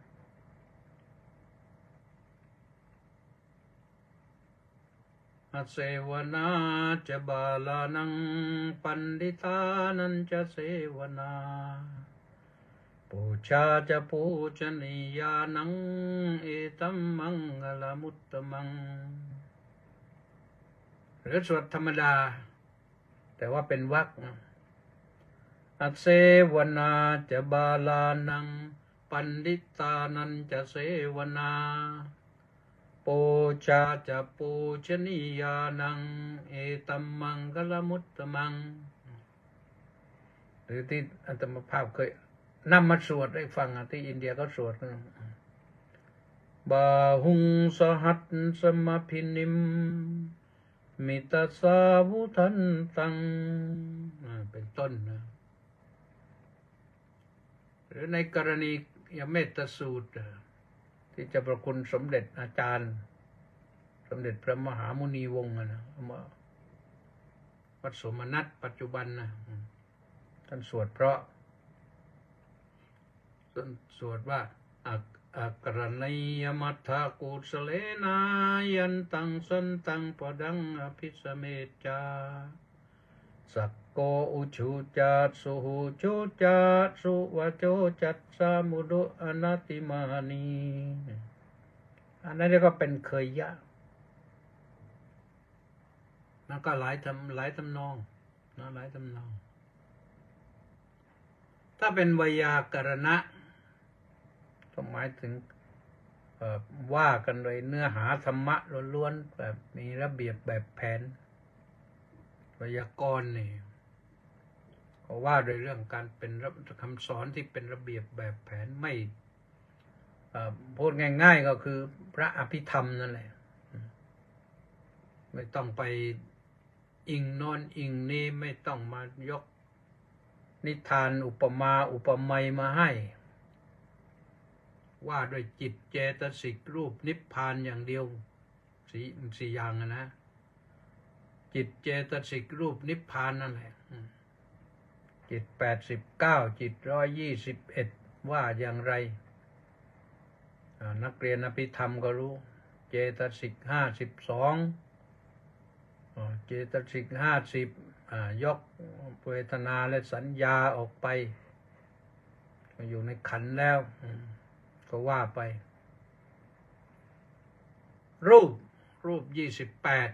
อเสวนาจะบาลานังปันดิตานันจะเสวนาปูชาจะปูชนียานังเอตัมมังกลมุตตมังหรือสวดธรรมดาแต่ว่าเป็นวรรคอเสวนาจะบาลานังปันดิตานันจะเสวนาปูชาจะปูชนียานังเอตัมมังกลมุตตมังหรือที่อาตมาภาพเคยนำมาสวดให้ฟังที่อินเดียก็สวดบาหุงสหัสสมพินิมมิตาสาวุทันตังเป็นต้นนะหรือในกรณียเมตสูตรที่จะประคุณสมเด็จอาจารย์สมเด็จพระมหามุนีวงศ์นะวัดสมนัตปัจจุบันนะท่านสวดเพราะท่านสวดว่าอักอักรณียมัทธากุสเลนายันตังสันตังปดังอภิสเมจาสักโกอุชุจัตสุหุจุจัตสุวโจจัตสามุดุอนัตติมานีอันนั้นก็เป็นเคยยะมันก็หลายทำหลายทำนองนะหลายทำนองถ้าเป็นไวยากรณะก็หมายถึงว่ากันโดยเนื้อหาธรรมะล้วนๆแบบมีระเบียบแบบแผนไวยากรณ์นี่ก็ว่าโดยเรื่องการเป็นคำสอนที่เป็นระเบียบแบบแผนไม่พูดง่ายๆก็คือพระอภิธรรมนั่นแหละไม่ต้องไปอิงโน่นอิงนี้ไม่ต้องมายกนิทานอุปมาอุปไมยมาให้ว่าด้วยจิตเจตสิกรูปนิพพานอย่างเดียวสี่สี่อย่างนะจิตเจตสิกรูปนิพพานนั่นแหละจิตแปดสิบเก้าจิตร้อยยี่สิบเอ็ดว่าอย่างไรนักเรียนอภิธรรมก็รู้เจตสิกห้าสิบสองเจตสิกห้าสิบยกเวทนาและสัญญาออกไปอยู่ในขันธ์แล้วก็ว่าไปรูปรูปยี่สิบแปด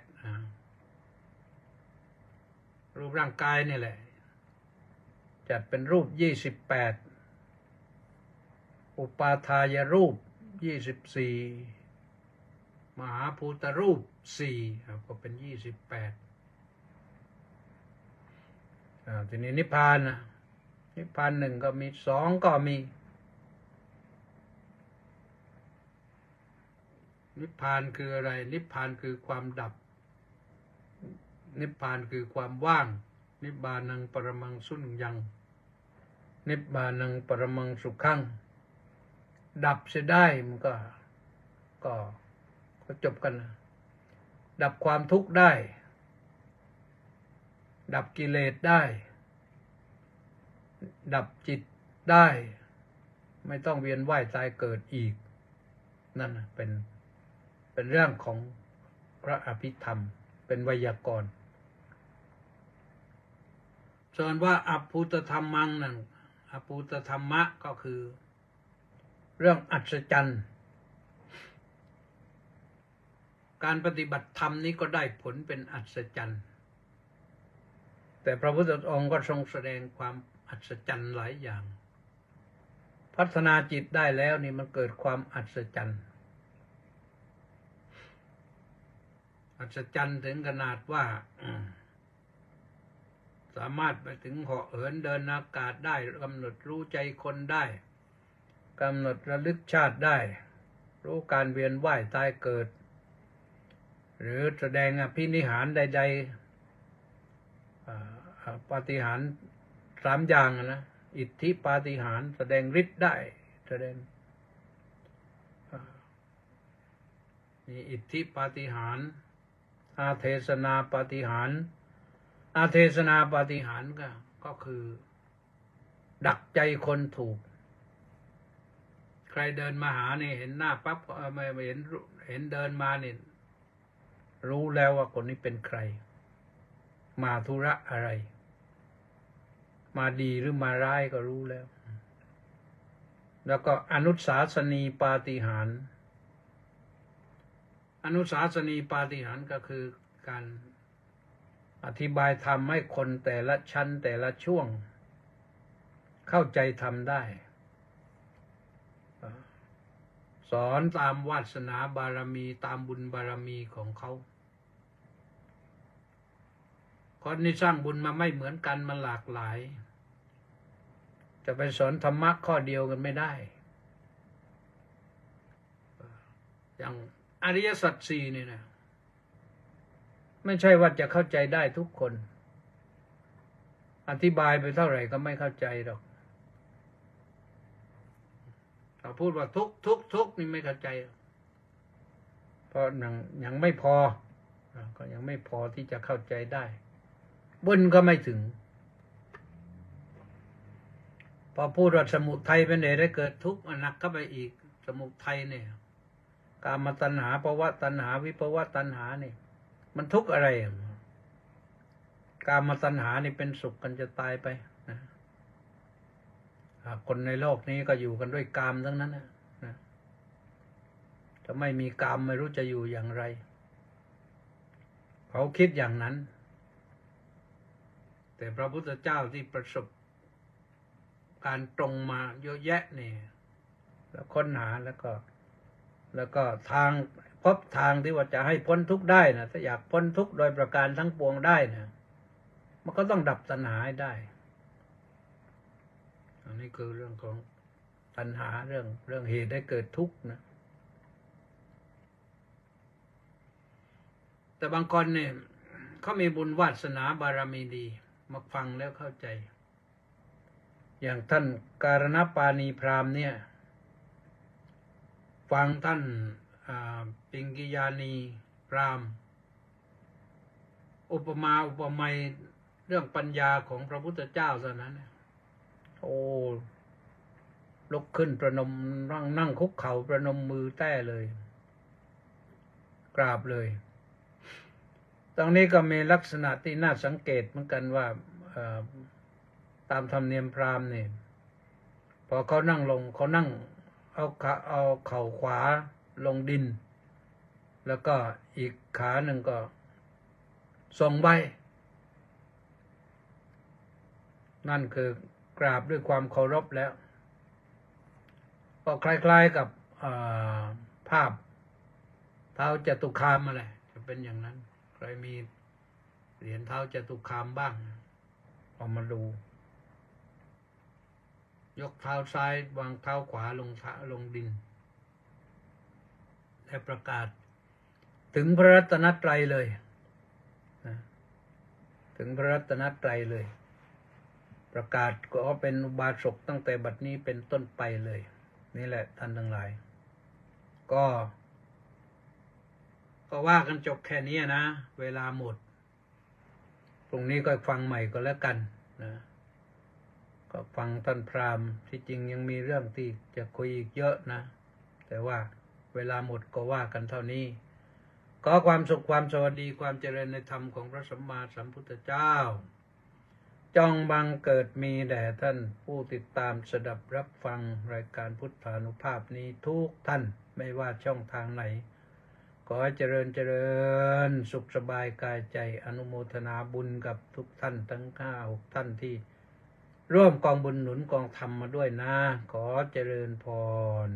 รูปร่างกายนี่แหละจัดเป็นรูปยี่สิบแปดอุปาทายรูปยี่สิบสี่มหาภูตรูปสี่ก็เป็นยี่สิบแปดทีนี้นิพพานนะนิพพานหนึ่งก็มีสองก็มีนิพพานคืออะไรนิพพานคือความดับนิพพานคือความว่างนิพพานังปรมังสุญญังนิพพานังปรมังสุขังดับเสียได้มันก็ก็ก็จบกันนะดับความทุกข์ได้ดับกิเลสได้ดับจิตได้ไม่ต้องเวียนว่ายตายเกิดอีกนั่นเป็นเป็นเรื่องของพระอภิธรรมเป็นไวยากรณ์ส่วนว่าอภูตธรรมังนั่นอภูตธรรมะก็คือเรื่องอัศจรรย์การปฏิบัติธรรมนี้ก็ได้ผลเป็นอัศจรรย์แต่พระพุทธองค์ก็ทรงแสดงความอัศจรรย์หลายอย่างพัฒนาจิตได้แล้วนี่มันเกิดความอัศจรรย์อัศจรรย์ถึงขนาดว่าสามารถไปถึงเหาะเหินเดินอากาศได้กำหนดรู้ใจคนได้กำหนดระลึกชาติได้รู้การเวียนว่ายตายเกิดหรือแสดงอภินิหารใดๆปาฏิหาริย์สามอย่างนะอิทธิปาฏิหาริย์แสดงฤทธิ์ได้แสดงมีอิทธิปาฏิหาริย์อาเทศนาปาฏิหาริย์อาเทศนาปาฏิหาริย์ก็ก็คือ ดักใจคนถูกใครเดินมาหาเนี่ยเห็นหน้าปั๊บก็ไม่เห็นเห็นเดินมาเนี่ยรู้แล้วว่าคนนี้เป็นใครมาธุระอะไรมาดีหรือมาร้ายก็รู้แล้วแล้วก็อนุสาสนีปาฏิหาริย์อนุสาสนีปาฏิหาริย์ก็คือการอธิบายธรรมให้คนแต่ละชั้นแต่ละช่วงเข้าใจทำได้สอนตามวาสนาบารมีตามบุญบารมีของเขาคนนี้สร้างบุญมาไม่เหมือนกันมันหลากหลายจะไปสอนธรรมะข้อเดียวกันไม่ได้อย่างอริยสัจสี่นี่นะไม่ใช่ว่าจะเข้าใจได้ทุกคนอธิบายไปเท่าไหร่ก็ไม่เข้าใจหรอกถ้าพูดว่าทุกทุกทุกนี่ไม่เข้าใจเพราะยังยังไม่พอก็ยังไม่พอที่จะเข้าใจได้บุญก็ไม่ถึงพอพูดว่าสมุทัยเป็นเหตุให้เกิดทุกข์หนักเข้าไปอีกสมุทัยเนี่ยกามตัณหาภวตัณหาวิภวตัณหาเนี่ยมันทุกข์อะไรกามตัณหานี่เป็นสุขกันจะตายไปนะคนในโลกนี้ก็อยู่กันด้วยกามทั้งนั้นนะนะถ้าไม่มีกามไม่รู้จะอยู่อย่างไรเขาคิดอย่างนั้นแต่พระพุทธเจ้าที่ประสบการตรงมาเยอะแยะเนี่ยแล้วค้นหาแล้วก็แล้วก็ทางพบทางที่ว่าจะให้พ้นทุกข์ได้นะถ้าอยากพ้นทุกข์โดยประการทั้งปวงได้นะมันก็ต้องดับตัณหาให้ได้อันนี้คือเรื่องของตัณหาเรื่องเรื่องเหตุให้เกิดทุกข์นะแต่บางคนเนี่ยเขามีบุญวาสนาบารมีดีมาฟังแล้วเข้าใจอย่างท่านการณปาณีพราหมณ์เนี่ยฟังท่านปิงกิยานีพราหมณ์อุปมาอุปไมยเรื่องปัญญาของพระพุทธเจ้าเท่านั้นโอ้ลุกขึ้นประนมนั่งนั่งคุกเข่าประนมมือแต้เลยกราบเลยตรงนี้ก็มีลักษณะที่น่าสังเกตเหมือนกันว่าตามธรรมเนียมพราหมณ์เนี่ยพอเขานั่งลงเขานั่งเอาขาเอาเข่าขวาลงดินแล้วก็อีกขาหนึ่งก็ส่งใบนั่นคือกราบด้วยความเคารพแล้วก็คล้ายๆกับภาพเท้าจตุคามอะไรจะเป็นอย่างนั้นใครมีเหรียญเท้าจตุคามบ้างเอามาดูยกเท้าซ้ายวางเท้าขวาลงลงดินและประกาศถึงพระรัตนตรัยเลยนะถึงพระรัตนตรัยเลยประกาศก็เป็นอุบาสกตั้งแต่บัดนี้เป็นต้นไปเลยนี่แหละท่านทั้งหลายก็ก็ว่ากันจบแค่นี้นะเวลาหมดตรงนี้ก็ฟังใหม่ก็แล้วกันนะก็ฟังท่านพราหมณ์ที่จริงยังมีเรื่องที่จะคุยอีกเยอะนะแต่ว่าเวลาหมดก็ว่ากันเท่านี้ขอความสุขความสวัสดีความเจริญในธรรมของพระสัมมาสัมพุทธเจ้าจงบังเกิดมีแด่ท่านผู้ติดตามสดับรับฟังรายการพุทธานุภาพนี้ทุกท่านไม่ว่าช่องทางไหนขอให้เจริญเจริญสุขสบายกายใจอนุโมทนาบุญกับทุกท่านทั้งห้าหกท่านที่ร่วมกองบุญหนุนกองธรรมมาด้วยนะขอเจริญพร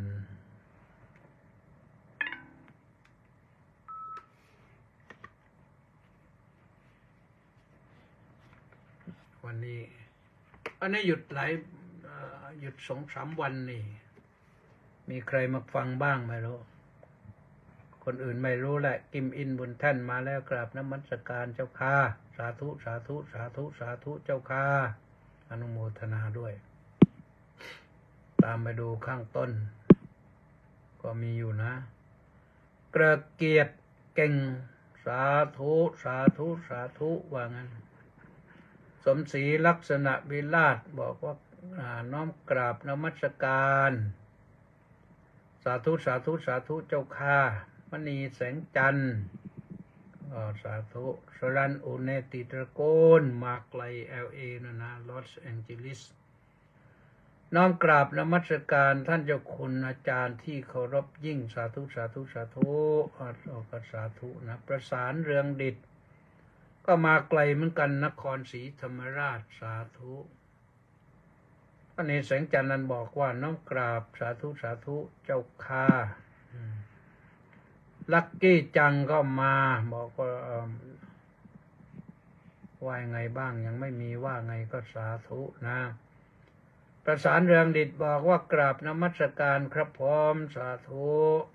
วันนี้อันนี้หยุดหลายหยุดสองสามวันนี่มีใครมาฟังบ้างไม่รู้คนอื่นไม่รู้แหละกิมอินบุญท่านมาแล้วกราบนมัสการเจ้าค่ะสาธุสาธุสาธุสาธุเจ้าค่ะอนุโมทนาด้วยตามไปดูข้างต้นก็มีอยู่นะเกระเกียรติเก่งสาธุสาธุสาธุว่างั้นสมศรีลักษณะวิราชบอกว่าน้อมกราบนมัสการสาธุสาธุสาธุเจ้าค่ะมณีแสงจันทร์สาธุสรันอุเนติตระโกนมาไกล แอล เอ นะนะลอสแองเจลิสน้อมกราบนมัสการท่านเจ้าคุณอาจารย์ที่เคารพยิ่งสาธุสาธุสาธุออกสาธุนะประสานเรืองดิษฐ์ก็มาไกลเหมือนกันนครศรีธรรมราชสาธุพระเนตรแสงจันทร์นั้นบอกว่าน้อมกราบสาธุสาธุเจ้าค่ะลักกี้จังก็มาบอกว่าว่าไงบ้างยังไม่มีว่าไงก็สาธุนะประสานเรืองดิษฐ์บอกว่ากราบนมัสการครับพร้อมสาธุ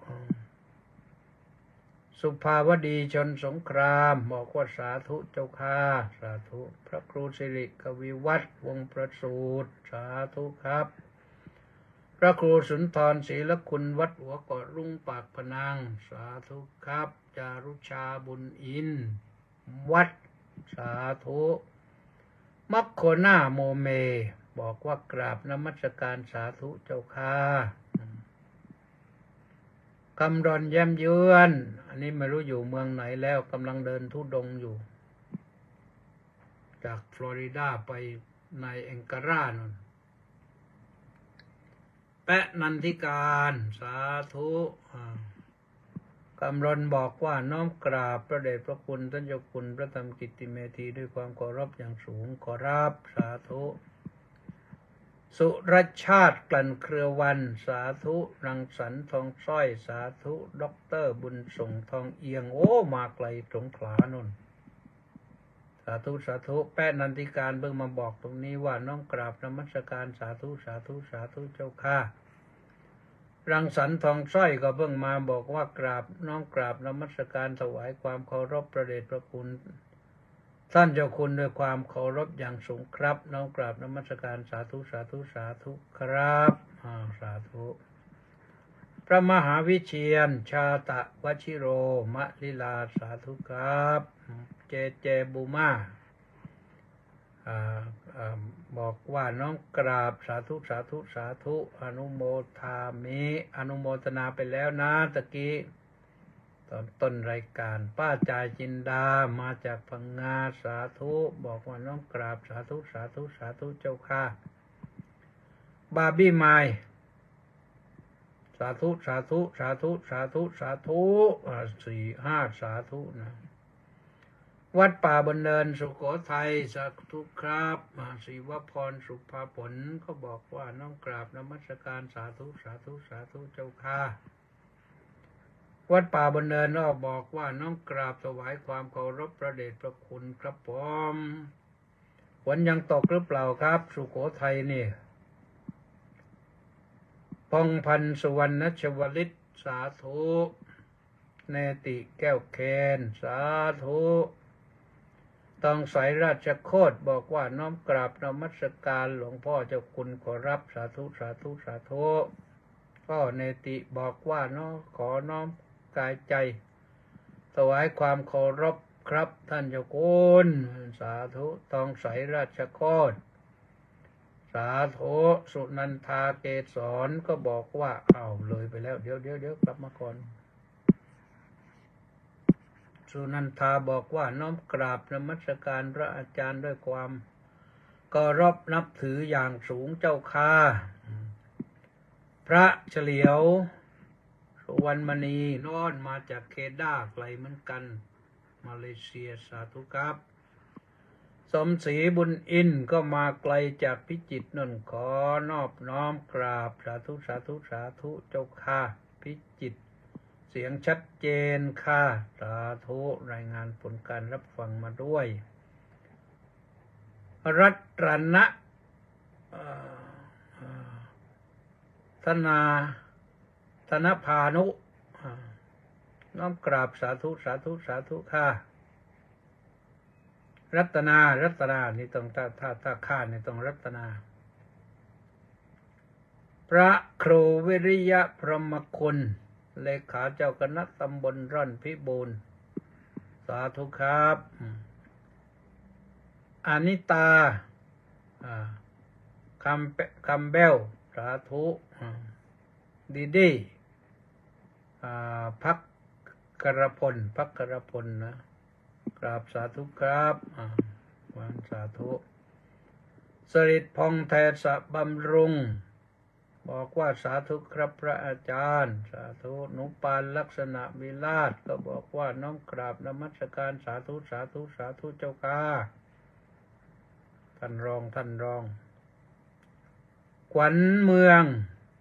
สุภาวดีชนสงครามบอกว่าสาธุเจ้าค่ะสาธุพระครูสิริกวีวัฒน์วงประสูตรสาธุครับพระครูสุนทรศรีละคุณวัดหัวเกาะรุ่งปากพนังสาธุครับจารุชาบุญอินวัดสาธุมัคโคนาโมเมบอกว่ากราบนมัสการสาธุเจ้าค่ะคำรอนแย้มเยือนอันนี้ไม่รู้อยู่เมืองไหนแล้วกำลังเดินธุดงค์อยู่จากฟลอริดาไปในแองการานนแปะนันทิการสาธุคำรอนบอกว่าน้อมกราบพระเดชพระคุณท่านเจ้าคุณพระธรรมกิตติเมธีด้วยความเคารพอย่างสูงขอรับสาธุสุรชาติกลั่นเครือวันสาธุรังสรรค์ทองสร้อยสาธุด็อกเตอร์บุญส่งทองเอียงโอ้มาไกลสงขลานนสาธุสาธุแป้นันทิการเบิ่งมาบอกตรงนี้ว่าน้อมกราบนมัสการสาธุสาธุสาธุเจ้าค่ะรังสรรค์ทองสร้อยก็เบิ่งมาบอกว่ากราบน้อมกราบนมัสการถวายความเคารพพระเดชพระคุณท่านเจ้าคุณด้วยความเคารพอย่างสูงครับน้อมกราบนมัสการสาธุสาธุสาธุครับอ่าสาธุพระมหาวิเชียรชาตะวชิโรมะลิลาสาธุครับเจเจบูมาอ่าอ่าบอกว่าน้อมกราบสาธุสาธุสาธุอนุโมทามิอนุโมทนาไปแล้วนะตะกี้ตอนต้นรายการป้าจายจินดามาจากพังงาสาธุบอกว่าน้อมกราบสาธุสาธุสาธุเจ้าค่ะบาร์บี้ไมล์สาธุสาธุสาธุสาธุสาธุสี่ห้าสาธุนะวัดป่าบนเนินสุโขทัยสาธุครับศิวพรสุภาผลก็บอกว่าน้อมกราบนมัสการสาธุสาธุสาธุเจ้าค่ะวัดป่าบนเนินนอกบอกว่าน้อมกราบถวายความเคารพพระเดชพระคุณครับผมฝนยังตกหรือเปล่าครับสุโขทัยนี่พงพันธ์สุวรรณชวลิตสาธุเนติแก้วเคนสาธุต้องใสราชโคตบอกว่าน้อมกราบนมัสการหลวงพ่อเจ้าคุณขอรับสาธุสาธุสาธุก็เนติบอกว่าน้อขอน้อมกายใจถวายความเคารพครับท่านเจ้าคุณสาธุต้องใสราชโคตสาธุสุนันทาเกศรก็บอกว่าเอาเลยไปแล้วเดี๋ยวเดี๋ยวเดี๋ยวกลับมาก่อนสุนันทาบอกว่าน้อมกราบนมัสการพระอาจารย์ด้วยความเคารพนับถืออย่างสูงเจ้าค่ะพระเฉลียวสุวรรณมณีนอนมาจากเคดาไกลเหมือนกันมาเลเซียสาธุครับสมศรีบุญอินก็มาไกลจากพิจิตรนนขอนอบน้อมกราบสาธุสาธุสาธุเจ้าค่ะพิจิตรเสียงชัดเจนค่ะสาธุรายงานผลการรับฟังมาด้วยรัตนะธนาธนพานุน้อมกราบสาธุสาธุสาธุค่ะรัตนารัตนานี่ต้องถ้าถ้าถ้าข้านี่ต้องรัตนาพระครูวิริยะพรหมคุณเลขาเจ้าคณะตำบลร่อนพิบูลสสาธุครับอานิตาคำคำเบลสาธุดีดีพักกระพลพักกระพลนะกราบสาธุครับวันสาธุสริตพองแทสะบำรุงบอกว่าสาธุครับพระอาจารย์สาธุนุปานลักษณะวิราชก็บอกว่าน้อมกราบนมัสการสาธุสาธุสาธุเจ้าค่ะท่านรองท่านรองขวัญเมือง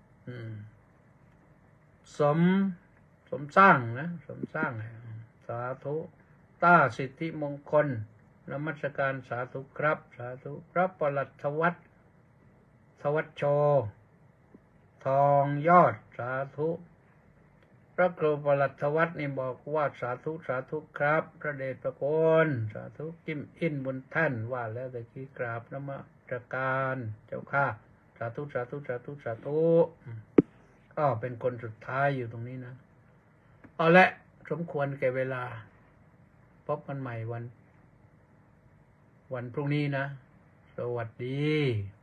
สมสมสร้างนะสมสร้างสาธุต้าสิทธิมงคลนมัสการสาธุครับสาธุพระปลัดทวัฒน์ทวัชโชทองยอดสาธุพระครูปลัดทวัฒน์นี่บอกว่าสาธุสาธุครับพระเดชพระคุณสาธุกิมอินบนแท่นว่าแล้วแต่กี้กราบนมัสการเจ้าค่ะสาธุสาธุสาธุสาธุก็เป็นคนสุดท้ายอยู่ตรงนี้นะเอาละสมควรแก่เวลาพบกันใหม่วันวันพรุ่งนี้นะสวัสดี